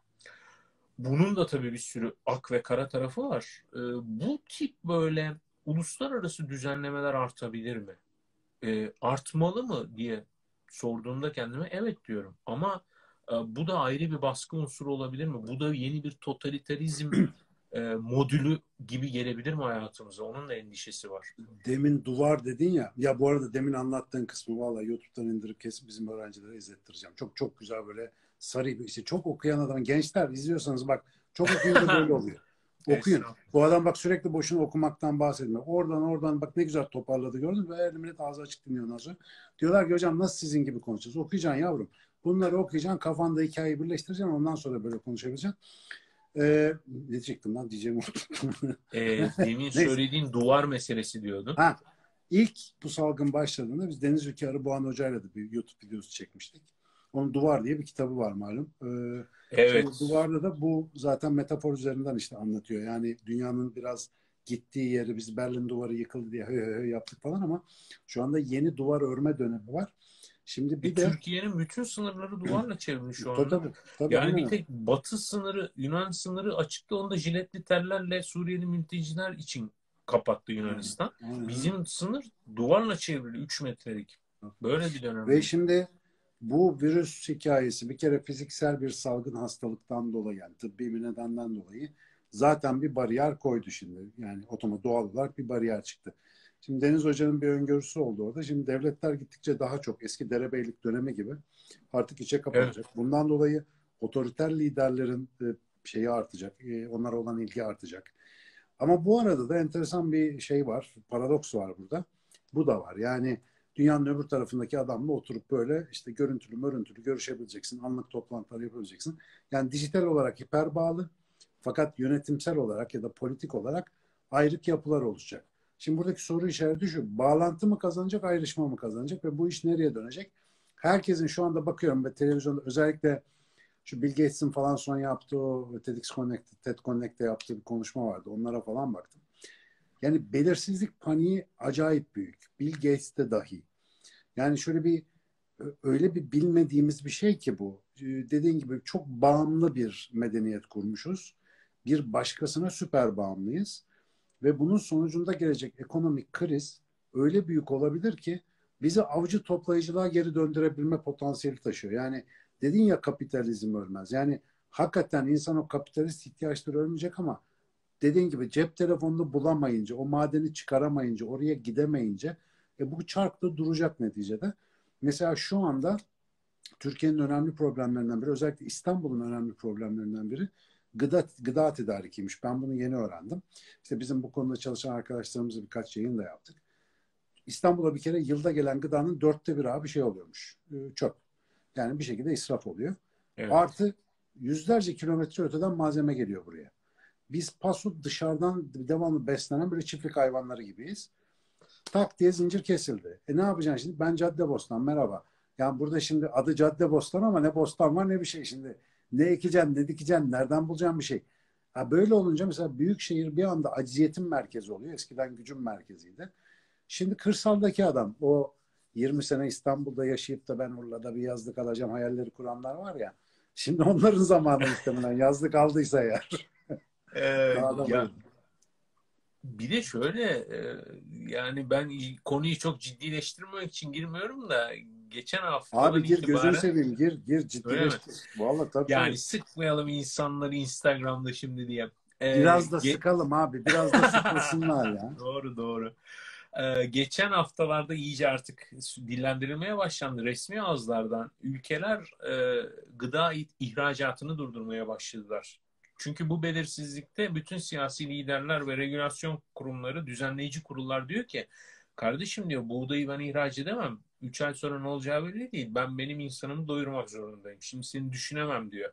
B: bunun da tabii bir sürü ak ve kara tarafı var. Ee, bu tip böyle uluslararası düzenlemeler artabilir mi? Ee, artmalı mı diye sorduğumda kendime evet diyorum. Ama e, bu da ayrı bir baskı unsuru olabilir mi? Bu da yeni bir totalitarizm e, modülü gibi gelebilir mi hayatımıza? Onun da endişesi var.
A: Demin duvar dedin ya. Ya bu arada demin anlattığın kısmı vallahi YouTube'dan indirip kesip bizim öğrencilere izlettireceğim. Çok çok güzel böyle sarı bir işte çok okuyan adam. Gençler izliyorsanız bak çok okuyunca böyle oluyor. Okuyun.
B: Estağfurullah.
A: Bu adam bak sürekli boşuna okumaktan bahsetmiyor. Oradan oradan bak ne güzel toparladı gördün mü? Ve millet ağzı açık dinliyor nasıl. Diyorlar ki hocam nasıl sizin gibi konuşacağız? Okuyacaksın yavrum. Bunları okuyacaksın. Kafanda hikayeyi birleştireceksin. Ondan sonra böyle konuşabileceksin. Ee, ne diyecektim lan diyeceğim.
B: E, demin
A: Neyse.
B: söylediğin duvar meselesi diyordun.
A: Ha, ilk bu salgın başladığında biz Deniz Ülke Arıboğan Hoca'yla da bir YouTube videosu çekmiştik. Onun Duvar diye bir kitabı var malum. Ee, şimdi
B: Evet.
A: Duvar'da da bu zaten metafor üzerinden işte anlatıyor. Yani dünyanın biraz gittiği yeri biz Berlin Duvarı yıkıldı diye höy höy höy yaptık falan ama şu anda yeni duvar örme dönemi var. Şimdi
B: E,
A: bir de
B: Türkiye'nin bütün sınırları duvarla çevrili şu
A: tabii
B: anda.
A: tabii, tabii
B: Yani
A: aynen
B: bir
A: öyle.
B: tek batı sınırı, Yunan sınırı açıkta. Onu da jiletli tellerle Suriyeli mülteciler için kapattı
A: Aynen,
B: Yunanistan.
A: aynen öyle.
B: Bizim sınır duvarla çevrili üç metrelik. Böyle bir
A: Ve
B: dönemdeyiz.
A: şimdi bu virüs hikayesi bir kere fiziksel bir salgın hastalıktan dolayı yani tıbbi bir nedenden dolayı zaten bir bariyer koydu şimdi. Yani otomatik doğal olarak bir bariyer çıktı. Şimdi Deniz Hoca'nın bir öngörüsü oldu orada. Şimdi devletler gittikçe daha çok eski derebeylik dönemi gibi artık içe
B: Evet.
A: kapanacak. Bundan dolayı otoriter liderlerin e, şeyi artacak. E, onlara olan ilgi artacak. Ama bu arada da enteresan bir şey var. Paradoks var burada. Bu da var. Yani dünyanın öbür tarafındaki adamla oturup böyle işte görüntülü mörüntülü görüşebileceksin. Anlık toplantılar yapabileceksin. Yani dijital olarak hiper bağlı fakat yönetimsel olarak ya da politik olarak ayrık yapılar oluşacak. Şimdi buradaki soru işareti şu. Bağlantı mı kazanacak, ayrışma mı kazanacak ve bu iş nereye dönecek? Herkesin şu anda bakıyorum ve televizyonda özellikle şu Bill Gates'in falan son yaptığı o TEDx Connect, TED Connect'te yaptığı bir konuşma vardı. Onlara falan baktım. Yani belirsizlik paniği acayip büyük. Bill Gates'te dahi. Yani şöyle bir öyle bir bilmediğimiz bir şey ki bu. Ee, Dediğin gibi çok bağımlı bir medeniyet kurmuşuz. Bir başkasına süper bağımlıyız. Ve bunun sonucunda gelecek ekonomik kriz öyle büyük olabilir ki bizi avcı toplayıcılığa geri döndürebilme potansiyeli taşıyor. Yani Dedin ya kapitalizm ölmez. Yani hakikaten insan o kapitalist ihtiyaçları ölmeyecek ama dediğin gibi cep telefonunu bulamayınca, o madeni çıkaramayınca, oraya gidemeyince e, bu çark da duracak neticede. Mesela şu anda Türkiye'nin önemli problemlerinden biri, özellikle İstanbul'un önemli problemlerinden biri gıda, gıda tedarikiymiş. Ben bunu yeni öğrendim. İşte bizim bu konuda çalışan arkadaşlarımızla birkaç yayın da yaptık. İstanbul'a bir kere yılda gelen gıdanın dörtte bir abi şey oluyormuş. Çöp. Yani bir şekilde israf oluyor.
B: Evet.
A: Artı yüzlerce kilometre öteden malzeme geliyor buraya. Biz paso dışarıdan devamlı beslenen böyle çiftlik hayvanları gibiyiz. Tak diye zincir kesildi. E ne yapacaksın şimdi? Ben Caddebostan, merhaba. Yani burada şimdi adı Caddebostan ama ne bostan var ne bir şey şimdi. Ne ekeceksin, ne dikeceksin, nereden bulacaksın bir şey. Ha böyle olunca mesela büyük şehir bir anda acziyetin merkezi oluyor. Eskiden gücün merkeziydi. Şimdi kırsaldaki adam, o yirmi sene İstanbul'da yaşayıp da ben Urla'da bir yazlık alacağım hayalleri kuranlar var ya. Şimdi onların zamanı muhtemelen yazlık aldıysa eğer.
B: Ee,
A: Daha da
B: ya
A: buyurun.
B: bir de şöyle e, yani ben konuyu çok ciddileştirmek için girmiyorum da geçen haftadan
A: Abi gir gözünü
B: itibaren
A: seveyim gir gir
B: öyle mi?
A: ciddileştir. Vallahi tabii
B: Yani
A: tabii.
B: sıkmayalım insanları Instagram'da şimdi diye. Ee,
A: Biraz da
B: ge-
A: sıkalım abi. Biraz da sıkılsınlar ya.
B: doğru doğru. Ee, geçen haftalarda iyice artık dillendirilmeye başlandı. Resmi ağızlardan ülkeler e, gıda ihracatını durdurmaya başladılar. Çünkü bu belirsizlikte bütün siyasi liderler ve regülasyon kurumları, düzenleyici kurullar diyor ki kardeşim diyor buğdayı ben ihraç edemem. Üç ay sonra ne olacağı belli değil. Ben benim insanımı doyurmak zorundayım. Şimdi seni düşünemem diyor.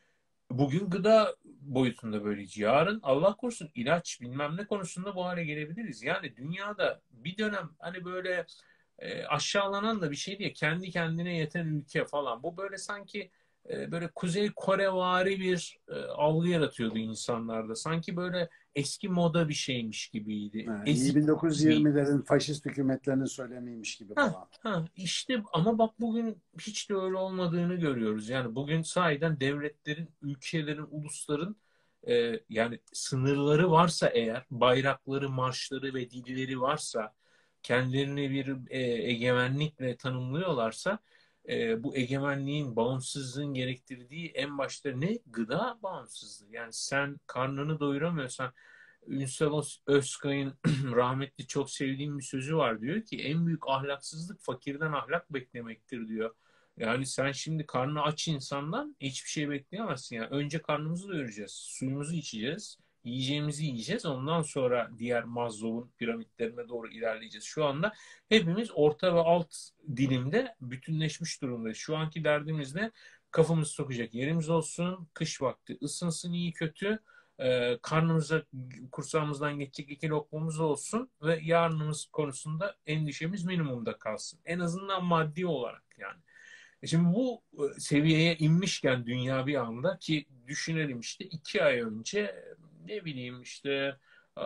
B: Bugün gıda boyutunda böyleyiz. Yarın Allah korusun ilaç bilmem ne konusunda bu hale gelebiliriz. Yani dünyada bir dönem hani böyle e, aşağılanan da bir şey diye kendi kendine yeten ülke falan. Bu böyle sanki e, böyle Kuzey Korevari bir e, algı yaratıyordu insanlarda. Sanki böyle eski moda bir şeymiş gibiydi.
A: Ha, iyi
B: Ezik bir
A: bin dokuz yüz yirmilerin faşist hükümetlerinin söylemiymiş gibi
B: Ha,
A: falan.
B: ha, işte ama bak bugün hiç de öyle olmadığını görüyoruz. Yani bugün sahiden devletlerin, ülkelerin, ulusların e, yani sınırları varsa eğer, bayrakları, marşları ve dilleri varsa, kendilerini bir e, egemenlikle tanımlıyorlarsa, e, bu egemenliğin, bağımsızlığın gerektirdiği en başta ne? Gıda bağımsızlığı. Yani sen karnını doyuramıyorsan, Ünsal Özkay'ın rahmetli çok sevdiğim bir sözü var. Diyor ki en büyük ahlaksızlık fakirden ahlak beklemektir diyor. Yani sen şimdi karnı aç insandan hiçbir şey bekleyemezsin. Yani önce karnımızı doyuracağız, suyumuzu içeceğiz, yiyeceğimizi yiyeceğiz. Ondan sonra diğer Maslow'un piramitlerine doğru ilerleyeceğiz. Şu anda hepimiz orta ve alt dilimde bütünleşmiş durumdayız. Şu anki derdimiz ne? Kafamızı sokacak yerimiz olsun, kış vakti ısınsın iyi kötü e, karnımıza, kursağımızdan geçecek iki lokmamız olsun ve yarınımız konusunda endişemiz minimumda kalsın. En azından maddi olarak yani. E şimdi bu e, seviyeye inmişken dünya bir anda ki düşünelim işte iki ay önce ne bileyim işte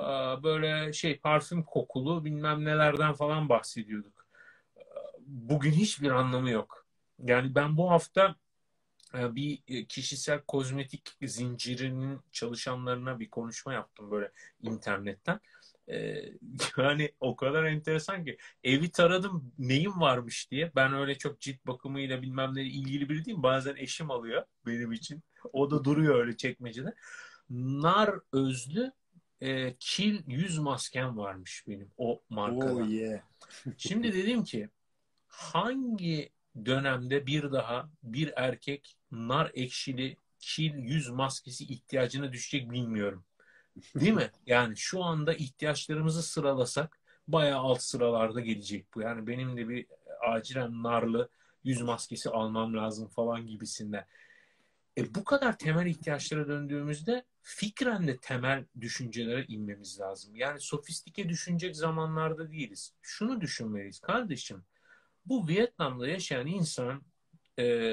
B: böyle şey parfüm kokulu bilmem nelerden falan bahsediyorduk. Bugün hiçbir anlamı yok. Yani ben bu hafta e, bir e, kişisel kozmetik zincirinin çalışanlarına bir konuşma yaptım böyle internetten. Ee, yani o kadar enteresan ki evi taradım neyim varmış diye. Ben öyle çok cilt bakımıyla bilmem ne ilgili biri değilim. Bazen eşim alıyor benim için. O da duruyor öyle çekmecede. Nar özlü e, kil yüz maskem varmış benim o
A: Oh
B: markadan.
A: yeah.
B: Şimdi dedim ki hangi dönemde bir daha bir erkek nar ekşili kil yüz maskesi ihtiyacına düşecek bilmiyorum. Değil mi? Yani şu anda ihtiyaçlarımızı sıralasak bayağı alt sıralarda gelecek bu. Yani benim de bir acilen narlı yüz maskesi almam lazım falan gibisinden. E bu kadar temel ihtiyaçlara döndüğümüzde fikren de temel düşüncelere inmemiz lazım. Yani sofistike düşünecek zamanlarda değiliz. Şunu düşünmeliyiz kardeşim. Bu Vietnam'da yaşayan insan e,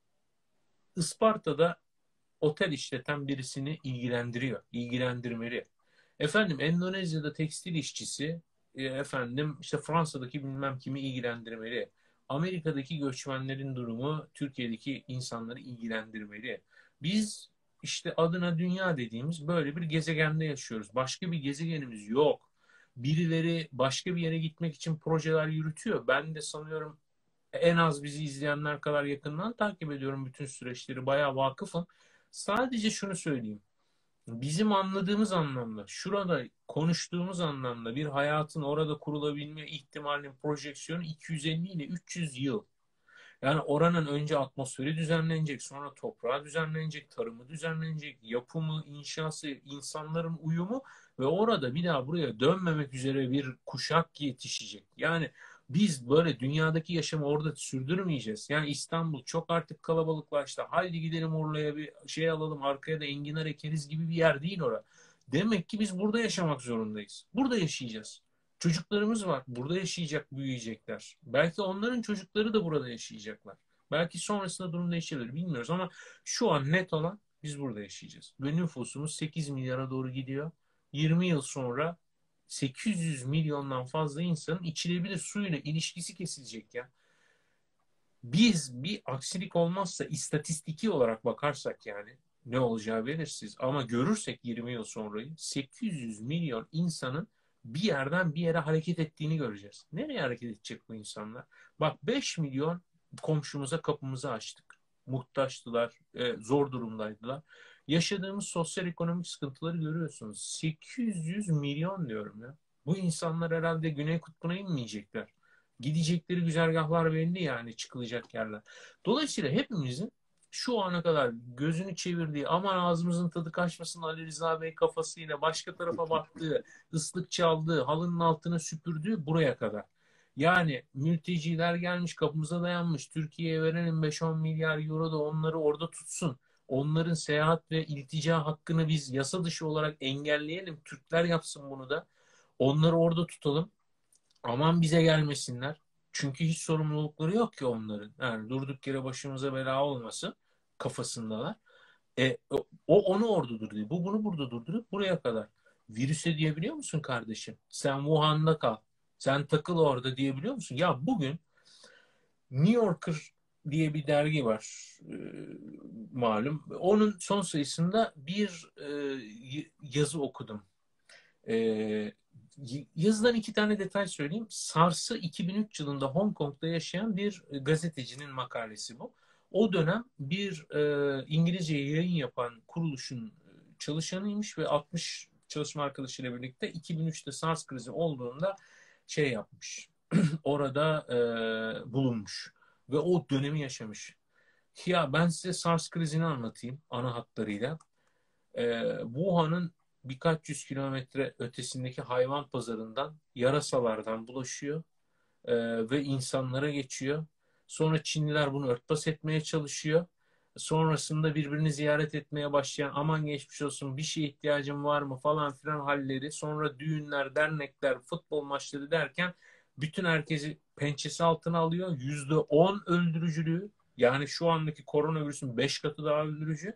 B: Isparta'da otel işleten birisini ilgilendiriyor, ilgilendirmeli. Efendim Endonezya'da tekstil işçisi, e, efendim işte Fransa'daki bilmem kimi ilgilendirmeli. Amerika'daki göçmenlerin durumu Türkiye'deki insanları ilgilendirmeli. Biz işte adına dünya dediğimiz böyle bir gezegende yaşıyoruz. Başka bir gezegenimiz yok. Birileri başka bir yere gitmek için projeler yürütüyor. Ben de sanıyorum En az bizi izleyenler kadar yakından takip ediyorum bütün süreçleri. Bayağı vakıfım. Sadece şunu söyleyeyim. Bizim anladığımız anlamda, şurada konuştuğumuz anlamda bir hayatın orada kurulabilme ihtimalinin projeksiyonu iki yüz elli ile üç yüz yıl. Yani oranın önce atmosferi düzenlenecek, sonra toprağı düzenlenecek, tarımı düzenlenecek, yapımı, inşası, insanların uyumu ve orada bir daha buraya dönmemek üzere bir kuşak yetişecek. Yani biz böyle dünyadaki yaşamı orada sürdürmeyeceğiz. Yani İstanbul çok artık kalabalıklaştı. Haydi gidelim Urla'ya bir şey alalım, arkaya da enginar ekeriz gibi bir yer değil orası. Demek ki biz burada yaşamak zorundayız. Burada yaşayacağız. Çocuklarımız var. Burada yaşayacak, büyüyecekler. Belki onların çocukları da burada yaşayacaklar. Belki sonrasında durum değişebilir. Bilmiyoruz ama şu an net olan biz burada yaşayacağız. Ve nüfusumuz sekiz milyara doğru gidiyor. yirmi yıl sonra sekiz yüz milyondan fazla insanın içilebilir suyla ilişkisi kesilecek ya. Biz bir aksilik olmazsa istatistiki olarak bakarsak yani ne olacağı belirsiz. Ama görürsek yirmi yıl sonrayı sekiz yüz milyon insanın bir yerden bir yere hareket ettiğini göreceğiz. Nereye hareket edecek bu insanlar? Bak beş milyon komşumuza kapımızı açtık. Muhtaçtılar, e, zor durumdaydılar. Yaşadığımız sosyal ekonomik sıkıntıları görüyorsunuz. sekiz yüz milyon diyorum ya. Bu insanlar herhalde Güney Kutbu'na inmeyecekler. Gidecekleri güzergahlar belli yani çıkılacak yerler. Dolayısıyla hepimizin şu ana kadar gözünü çevirdiği aman ağzımızın tadı kaçmasın Ali Rıza Bey kafasıyla başka tarafa baktığı, ıslık çaldığı, halının altına süpürdüğü buraya kadar. Yani mülteciler gelmiş kapımıza dayanmış. Türkiye'ye verelim beş on milyar euro da onları orada tutsun. Onların seyahat ve iltica hakkını biz yasa dışı olarak engelleyelim. Türkler yapsın bunu da. Onları orada tutalım. Aman bize gelmesinler. Çünkü hiç sorumlulukları yok ki onların. Yani durduk yere başımıza bela olmasın kafasındalar. E, o, o onu orada durduruyor. Bu bunu burada durduruyor. Buraya kadar. Virüse diyebiliyor musun kardeşim? Sen Wuhan'da kal. Sen takıl orada diyebiliyor musun? Ya bugün New Yorker diye bir dergi var. E, malum. Onun son sayısında bir e, yazı okudum. E, Yazıdan iki tane detay söyleyeyim. SARS'ı iki bin üç yılında Hong Kong'da yaşayan bir gazetecinin makalesi bu. O dönem bir e, İngilizce yayın yapan kuruluşun çalışanıymış ve altmış çalışma arkadaşıyla birlikte iki bin üçte SARS krizi olduğunda şey yapmış. Orada e, bulunmuş ve o dönemi yaşamış. Ya ben size SARS krizini anlatayım ana hatlarıyla. E, Wuhan'ın birkaç yüz kilometre ötesindeki hayvan pazarından yarasalardan bulaşıyor e, ve insanlara geçiyor. Sonra Çinliler bunu örtbas etmeye çalışıyor. Sonrasında birbirini ziyaret etmeye başlayan aman geçmiş olsun bir şeye ihtiyacım var mı falan filan halleri. Sonra düğünler, dernekler, futbol maçları derken bütün herkesi pençesi altına alıyor. Yüzde on öldürücülüğü yani şu andaki koronavirüsün beş katı daha öldürücü.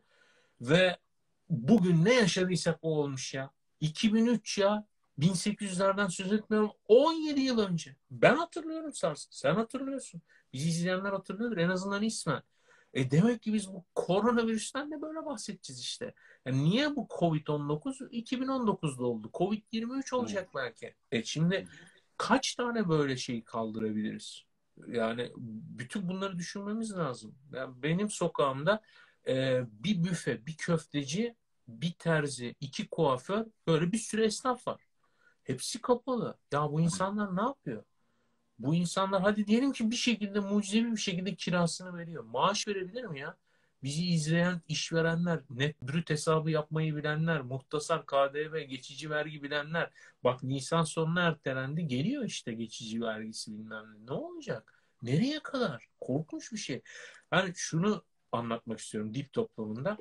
B: Ve bugün ne yaşadıysak o olmuş ya. iki bin üç ya. bin sekiz yüzlerden söz etmiyorum. on yedi yıl önce. Ben hatırlıyorum SARS. Sen hatırlıyorsun. Bizi izleyenler hatırlıyordur. En azından ismen. E demek ki biz bu koronavirüsten de böyle bahsedeceğiz işte. Yani niye bu covid on dokuz iki bin on dokuzda oldu? covid yirmi üç olacak belki. E şimdi kaç tane böyle şeyi kaldırabiliriz? Yani bütün bunları düşünmemiz lazım. Yani benim sokağımda e, bir büfe, bir köfteci, bir terzi, iki kuaför böyle bir sürü esnaf var. Hepsi kapalı. Ya bu insanlar ne yapıyor? Bu insanlar hadi diyelim ki bir şekilde mucizevi bir şekilde kirasını veriyor. Maaş verebilir mi ya? Bizi izleyen işverenler, net brüt hesabı yapmayı bilenler, muhtasar K D V, geçici vergi bilenler. Bak Nisan sonuna ertelendi. Geliyor işte geçici vergisi bilmem ne. Ne olacak? Nereye kadar? Korkunç bir şey. Yani şunu anlatmak istiyorum dip toplamında.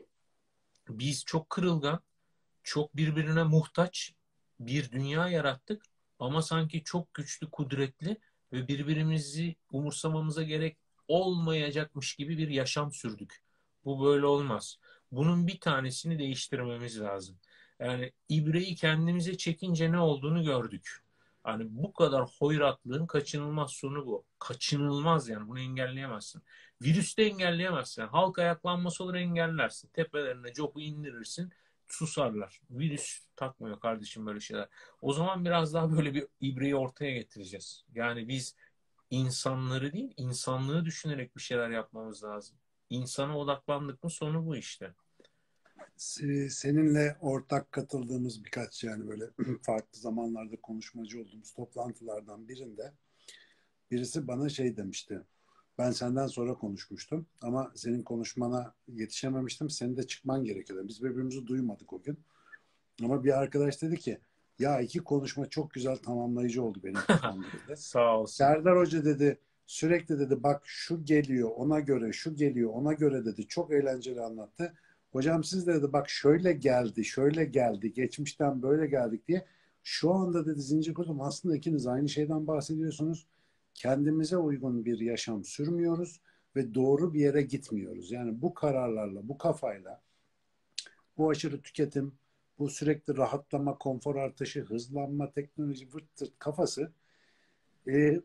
B: Biz çok kırılgan, çok birbirine muhtaç bir dünya yarattık ama sanki çok güçlü, kudretli ve birbirimizi umursamamıza gerek olmayacakmış gibi bir yaşam sürdük. Bu böyle olmaz. Bunun bir tanesini değiştirmemiz lazım. Yani ibreyi kendimize çekince ne olduğunu gördük. Hani bu kadar hoyratlığın kaçınılmaz sonu bu. Kaçınılmaz yani bunu engelleyemezsin. Virüste engelleyemezsin. Halk ayaklanması olur engellersin. Tepelerine copu indirirsin susarlar. Virüs takmıyor kardeşim böyle şeyler. O zaman biraz daha böyle bir ibreyi ortaya getireceğiz. Yani biz insanları değil, insanlığı düşünerek bir şeyler yapmamız lazım. İnsana odaklandık mı sonu bu işte.
A: Se- Seninle ortak katıldığımız birkaç yani böyle farklı zamanlarda konuşmacı olduğumuz toplantılardan birinde birisi bana şey demişti. Ben senden sonra konuşmuştum ama senin konuşmana yetişememiştim. Senin de çıkman gerekiyordu. Biz birbirimizi duymadık o gün. Ama bir arkadaş dedi ki ya iki konuşma çok güzel tamamlayıcı oldu benim kafamda dedi.
B: Sağ olsun.
A: Serdar Hoca dedi sürekli dedi bak şu geliyor ona göre şu geliyor ona göre dedi. Çok eğlenceli anlattı. Hocam siz de dedi bak şöyle geldi şöyle geldi geçmişten böyle geldik diye. Şu anda dedi zincir kurdum aslında ikiniz aynı şeyden bahsediyorsunuz. Kendimize uygun bir yaşam sürmüyoruz ve doğru bir yere gitmiyoruz. Yani bu kararlarla bu kafayla bu aşırı tüketim, bu sürekli rahatlama, konfor artışı, hızlanma, teknoloji, vırt tırt kafası e,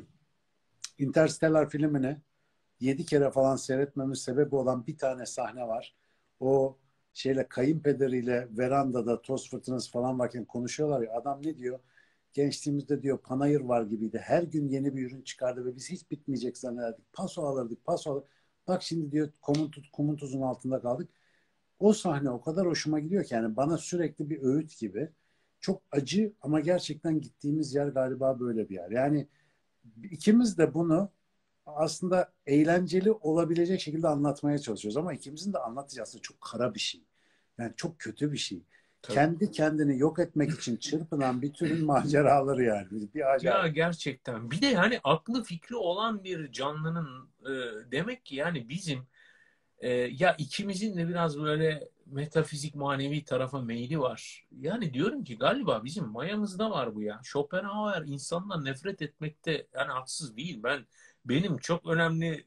A: Interstellar filmini yedi kere falan seyretmemin sebebi olan bir tane sahne var. O şeyle kayınpederiyle verandada toz fırtınası falan varken konuşuyorlar ya adam ne diyor? Gençliğimizde diyor panayır var gibiydi. Her gün yeni bir ürün çıkardı ve biz hiç bitmeyecek zannederdik. Paso alırdık, paso alırdık. Bak şimdi diyor kumun, tut, kumun tuzun altında kaldık. O sahne o kadar hoşuma gidiyor ki yani bana sürekli bir öğüt gibi. Çok acı ama gerçekten gittiğimiz yer galiba böyle bir yer. Yani ikimiz de bunu aslında eğlenceli olabilecek şekilde anlatmaya çalışıyoruz ama ikimizin de anlatacağı aslında çok kara bir şey. Yani çok kötü bir şey.
B: Tabii.
A: Kendi kendini yok etmek için çırpınan bir türün maceraları yani. Bir
B: Ya
A: acayip.
B: gerçekten. Bir de yani aklı fikri olan bir canlının e, demek ki yani bizim e, ya ikimizin de biraz böyle metafizik manevi tarafa meyli var. Yani diyorum ki galiba bizim mayamızda var bu ya. Schopenhauer insandan nefret etmekte yani haksız değil. Ben benim çok önemli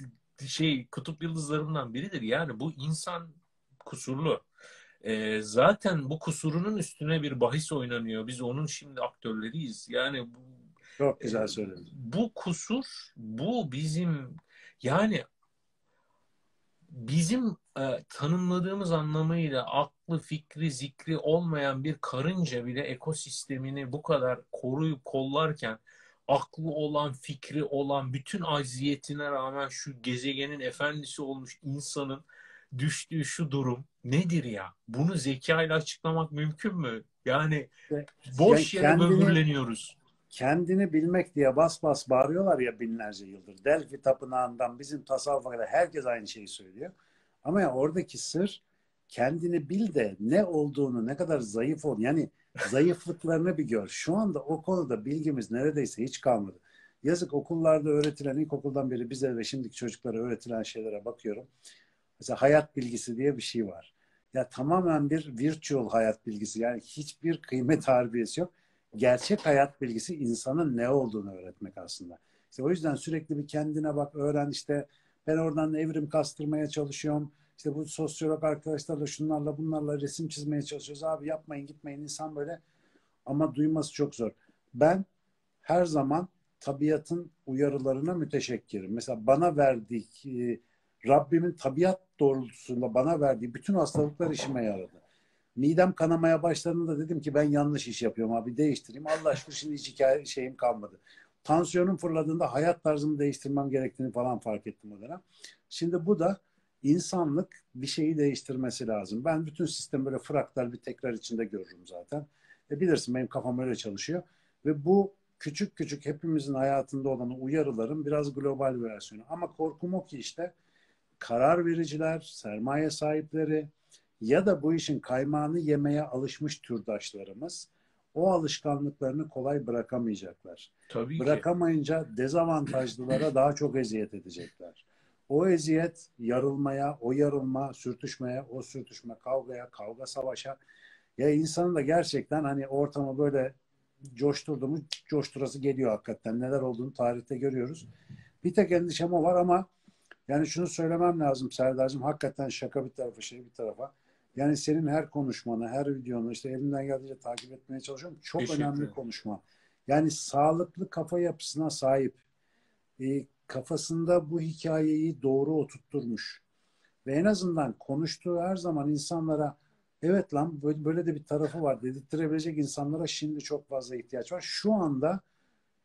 B: şey kutup yıldızlarımdan biridir. Yani bu insan kusurlu. E, zaten bu kusurunun üstüne bir bahis oynanıyor. Biz onun şimdi aktörleriyiz. Yani bu,
A: Çok
B: e,
A: güzel söyledin.
B: bu kusur, bu bizim yani bizim e, tanımladığımız anlamıyla aklı, fikri, zikri olmayan bir karınca bile ekosistemini bu kadar koruyup kollarken aklı olan, fikri olan, bütün acziyetine rağmen şu gezegenin efendisi olmuş insanın düştüğü şu durum nedir ya? Bunu zekayla açıklamak mümkün mü? Yani
A: Yani
B: boş yere
A: kendini
B: böbürleniyoruz.
A: kendini bilmek diye bas bas bağırıyorlar ya binlerce yıldır. Delphi Tapınağı'ndan bizim tasavvufa kadar herkes aynı şeyi söylüyor. Ama ya oradaki sır kendini bil de ne olduğunu, ne kadar zayıf ol. Yani zayıflıklarını bir gör. Şu anda o konuda bilgimiz neredeyse hiç kalmadı. Yazık okullarda öğretilen, ilkokuldan beri bize ve şimdiki çocuklara öğretilen şeylere bakıyorum. Mesela hayat bilgisi diye bir şey var. Ya tamamen bir virtual hayat bilgisi. Yani hiçbir kıymet harbiyesi yok. Gerçek hayat bilgisi insanın ne olduğunu öğretmek aslında. İşte o yüzden sürekli bir kendine bak, öğren işte ben oradan evrim kastırmaya çalışıyorum. İşte bu sosyolog arkadaşlarla şunlarla bunlarla resim çizmeye çalışıyoruz. Abi yapmayın gitmeyin insan böyle ama duyması çok zor. Ben her zaman tabiatın uyarılarına müteşekkirim. Mesela bana verdiği, e, Rabbimin tabiat doğrultusunda bana verdiği bütün hastalıklar işime yaradı. Midem kanamaya başladığında dedim ki ben yanlış iş yapıyorum abi değiştireyim. Allah aşkına şimdi hiç hikaye şeyim kalmadı. Tansiyonum fırladığında hayat tarzımı değiştirmem gerektiğini falan fark ettim o dönem. Şimdi bu da insanlık bir şeyi değiştirmesi lazım. Ben bütün sistemi böyle fraktal bir tekrar içinde görürüm zaten. E bilirsin benim kafam öyle çalışıyor. Ve bu küçük küçük hepimizin hayatında olan uyarıların biraz global bir versiyonu. Ama korkum o ki işte karar vericiler, sermaye sahipleri ya da bu işin kaymağını yemeye alışmış türdaşlarımız o alışkanlıklarını kolay bırakamayacaklar.
B: Tabii ki.
A: Bırakamayınca dezavantajlılara daha çok eziyet edecekler. O eziyet yarılmaya, o yarılma, sürtüşmeye, o sürtüşme kavgaya, kavga savaşa. Ya insanın da gerçekten hani ortamı böyle coşturdu mu coşturası geliyor hakikaten. Neler olduğunu tarihte görüyoruz. Bir tek endişem o var ama yani şunu söylemem lazım Serdar'cığım. Hakikaten şaka bir tarafa şey bir tarafa. Yani senin her konuşmanı, her videonu işte elimden geldiğince takip etmeye çalışıyorum. Çok
B: Teşekkür
A: önemli
B: ederim.
A: konuşma. Yani sağlıklı kafa yapısına sahip. E, kafasında bu hikayeyi doğru oturtturmuş. Ve en azından konuştuğu her zaman insanlara evet lan böyle, böyle de bir tarafı var dedirttirebilecek insanlara şimdi çok fazla ihtiyaç var. Şu anda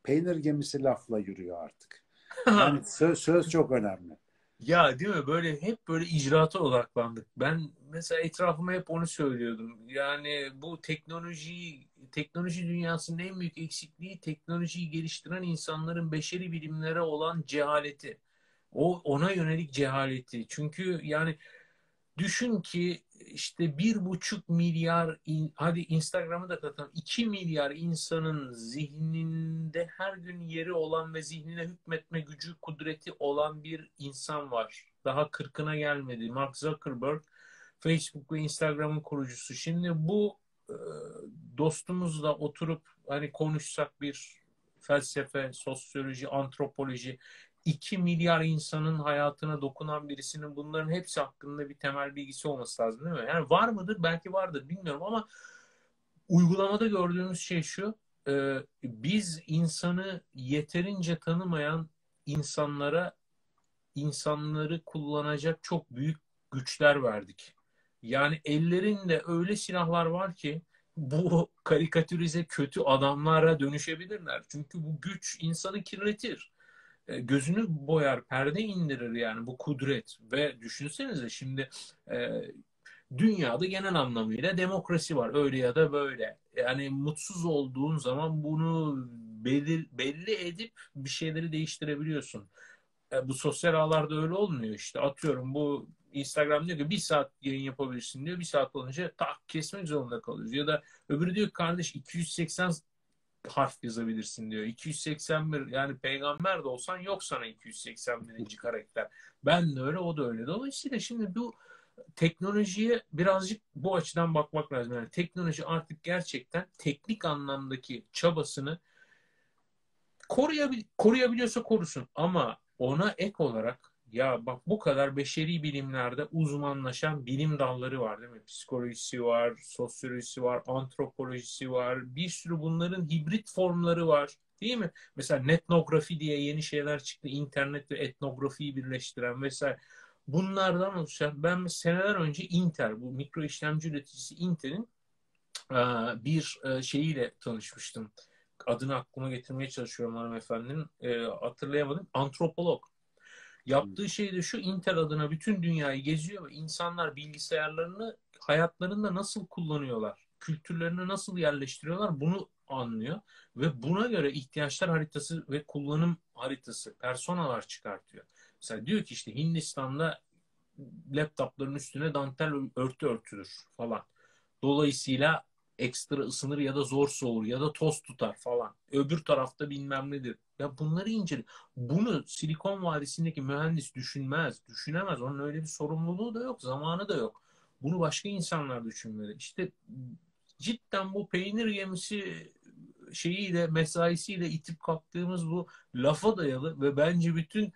A: peynir gemisi lafla yürüyor artık. Yani söz, söz çok önemli.
B: Ya değil mi? Böyle hep böyle icraata odaklandık. Ben mesela etrafıma hep onu söylüyordum. Yani bu teknolojiyi, teknoloji dünyasının en büyük eksikliği teknolojiyi geliştiren insanların beşeri bilimlere olan cehaleti. O ona yönelik cehaleti. Çünkü yani düşün ki işte bir buçuk milyar in- hadi Instagram'ı da katalım iki milyar insanın zihninde her gün yeri olan ve zihnine hükmetme gücü kudreti olan bir insan var. Daha kırkına gelmedi. Mark Zuckerberg Facebook ve Instagram'ın kurucusu. Şimdi bu e, dostumuzla oturup hani konuşsak bir felsefe, sosyoloji, antropoloji iki milyar insanın hayatına dokunan birisinin bunların hepsi hakkında bir temel bilgisi olması lazım değil mi? Yani var mıdır? Belki vardır bilmiyorum ama uygulamada gördüğümüz şey şu. E, biz insanı yeterince tanımayan insanlara insanları kullanacak çok büyük güçler verdik. Yani ellerinde öyle silahlar var ki bu karikatürize kötü adamlara dönüşebilirler. Çünkü bu güç insanı kirletir. E, gözünü boyar, perde indirir yani bu kudret. Ve düşünsenize şimdi e, dünyada genel anlamıyla demokrasi var. Öyle ya da böyle. Yani mutsuz olduğun zaman bunu belli, belli edip bir şeyleri değiştirebiliyorsun. E, bu sosyal ağlarda öyle olmuyor işte. Atıyorum bu Instagram diyor ki bir saat yayın yapabilirsin diyor. Bir saat olunca tak kesmek zorunda kalıyoruz. Ya da öbürü diyor ki kardeş iki yüz seksen harf yazabilirsin diyor. iki yüz seksen bir yani peygamber de olsan yok sana iki yüz seksen birinci karakter. Ben de öyle o da öyle. Dolayısıyla şimdi bu teknolojiye birazcık bu açıdan bakmak lazım. Yani teknoloji artık gerçekten teknik anlamdaki çabasını koruyabil koruyabiliyorsa korusun. Ama ona ek olarak ya bak bu kadar beşeri bilimlerde uzmanlaşan bilim dalları var değil mi? Psikolojisi var, sosyolojisi var, antropolojisi var. Bir sürü bunların hibrit formları var. Değil mi? Mesela netnografi diye yeni şeyler çıktı. İnternet ve etnografiyi birleştiren vesaire. Bunlardan oluşan ben seneler önce Intel, bu mikro işlemci üreticisi Intel'in bir şeyiyle tanışmıştım. Adını aklıma getirmeye çalışıyorum hanımefendinin. E, hatırlayamadım. Antropolog. Yaptığı şey de şu: Intel adına bütün dünyayı geziyor ve insanlar bilgisayarlarını hayatlarında nasıl kullanıyorlar, kültürlerini nasıl yerleştiriyorlar bunu anlıyor ve buna göre ihtiyaçlar haritası ve kullanım haritası, personalar çıkartıyor. Mesela diyor ki işte Hindistan'da laptopların üstüne dantel örtü örtülür falan. Dolayısıyla ekstra ısınır ya da zor soğur ya da toz tutar falan. Öbür tarafta bilmem nedir. Ya bunları incele. Bunu Silikon Vadisi'ndeki mühendis düşünmez, düşünemez. Onun öyle bir sorumluluğu da yok, zamanı da yok. Bunu başka insanlar düşünmeli. İşte cidden bu peynir gemisi şeyiyle, mesaisiyle itip kalktığımız bu lafa dayalı ve bence bütün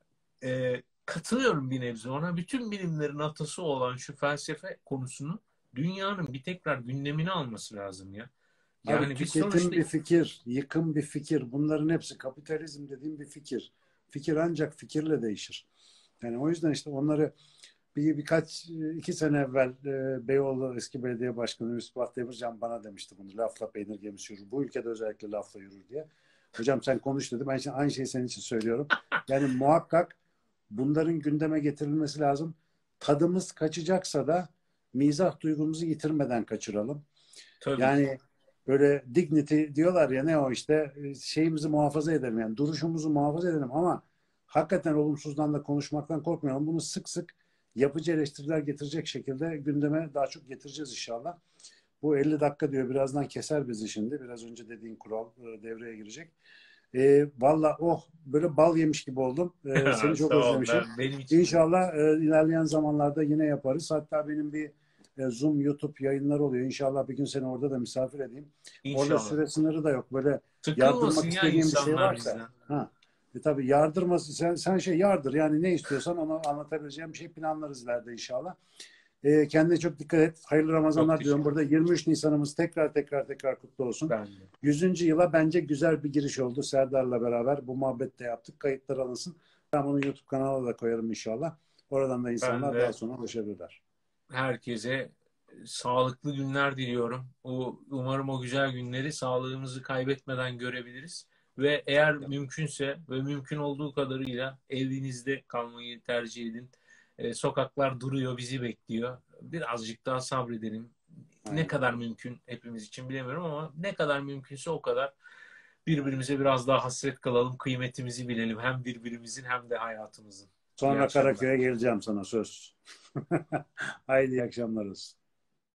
B: e, katılıyorum bir nebze ona. Bütün bilimlerin atası olan şu felsefe konusunu dünyanın bir tekrar gündemine alması lazım ya.
A: Abi
B: Yani biz
A: tüketim
B: sonuçta
A: bir fikir, yıkım bir fikir. Bunların hepsi kapitalizm dediğim bir fikir. Fikir ancak fikirle değişir. Yani o yüzden işte onları bir birkaç iki sene evvel e, Beyoğlu eski belediye başkanı Müsbah Demircan bana demişti bunu. Lafla peynir gemisi yürür. Bu ülkede özellikle lafla yürür diye. Hocam sen konuş dedi. Ben şimdi aynı şeyi senin için söylüyorum. Yani muhakkak bunların gündeme getirilmesi lazım. Tadımız kaçacaksa da mizah duygumuzu yitirmeden kaçıralım.
B: tabii ki.
A: Yani böyle dignity diyorlar ya ne o işte şeyimizi muhafaza edelim yani duruşumuzu muhafaza edelim ama hakikaten olumsuzdan da konuşmaktan korkmayalım. Bunu sık sık yapıcı eleştiriler getirecek şekilde gündeme daha çok getireceğiz inşallah. Bu elli dakika diyor birazdan keser bizi şimdi. Biraz önce dediğin kural e, devreye girecek. E, Valla oh böyle bal yemiş gibi oldum. E, seni çok
B: Sağ ol.
A: özlemişim.
B: Ben, benim için de.
A: İnşallah e, ilerleyen zamanlarda yine yaparız. Hatta benim bir e, Zoom, YouTube yayınları oluyor. İnşallah bir gün seni orada da misafir edeyim. Orada
B: İnşallah.
A: süre sınırı da yok. Böyle
B: Sıkılmasın
A: yardırmak
B: ya
A: istediğin bir şey
B: insanlar
A: varsa.
B: bizden.
A: Ha. E tabii yardırması sen, sen şey yardır yani ne istiyorsan onu anlatabileceğim bir şey planlarız ileride inşallah. E, kendine çok dikkat et. Hayırlı
B: Çok
A: Ramazanlar diliyorum.
B: teşekkür
A: Burada
B: ederim.
A: yirmi üç Nisan'ımız tekrar tekrar tekrar kutlu olsun.
B: Ben de.
A: yüzüncü yıla bence güzel bir giriş oldu. Serdar'la beraber bu muhabbet de yaptık. Kayıtlar alınsın. Ben bunu YouTube kanalına da koyarım inşallah. Oradan da
B: Ben
A: insanlar daha
B: de
A: sonra ulaşabilirler.
B: herkese sağlıklı günler diliyorum. O, umarım o güzel günleri sağlığımızı kaybetmeden görebiliriz. Ve eğer mümkünse ve mümkün olduğu kadarıyla evinizde kalmayı tercih edin. E, sokaklar duruyor, bizi bekliyor. Birazcık daha sabredelim. Ne
A: Aynen.
B: kadar mümkün hepimiz için bilemiyorum ama ne kadar mümkünse o kadar birbirimize biraz daha hasret kalalım, kıymetimizi bilelim. Hem birbirimizin hem de hayatımızın. İyi
A: Sonra
B: akşamlar.
A: Karaköy'e geleceğim sana söz. Haydi iyi akşamlar olsun.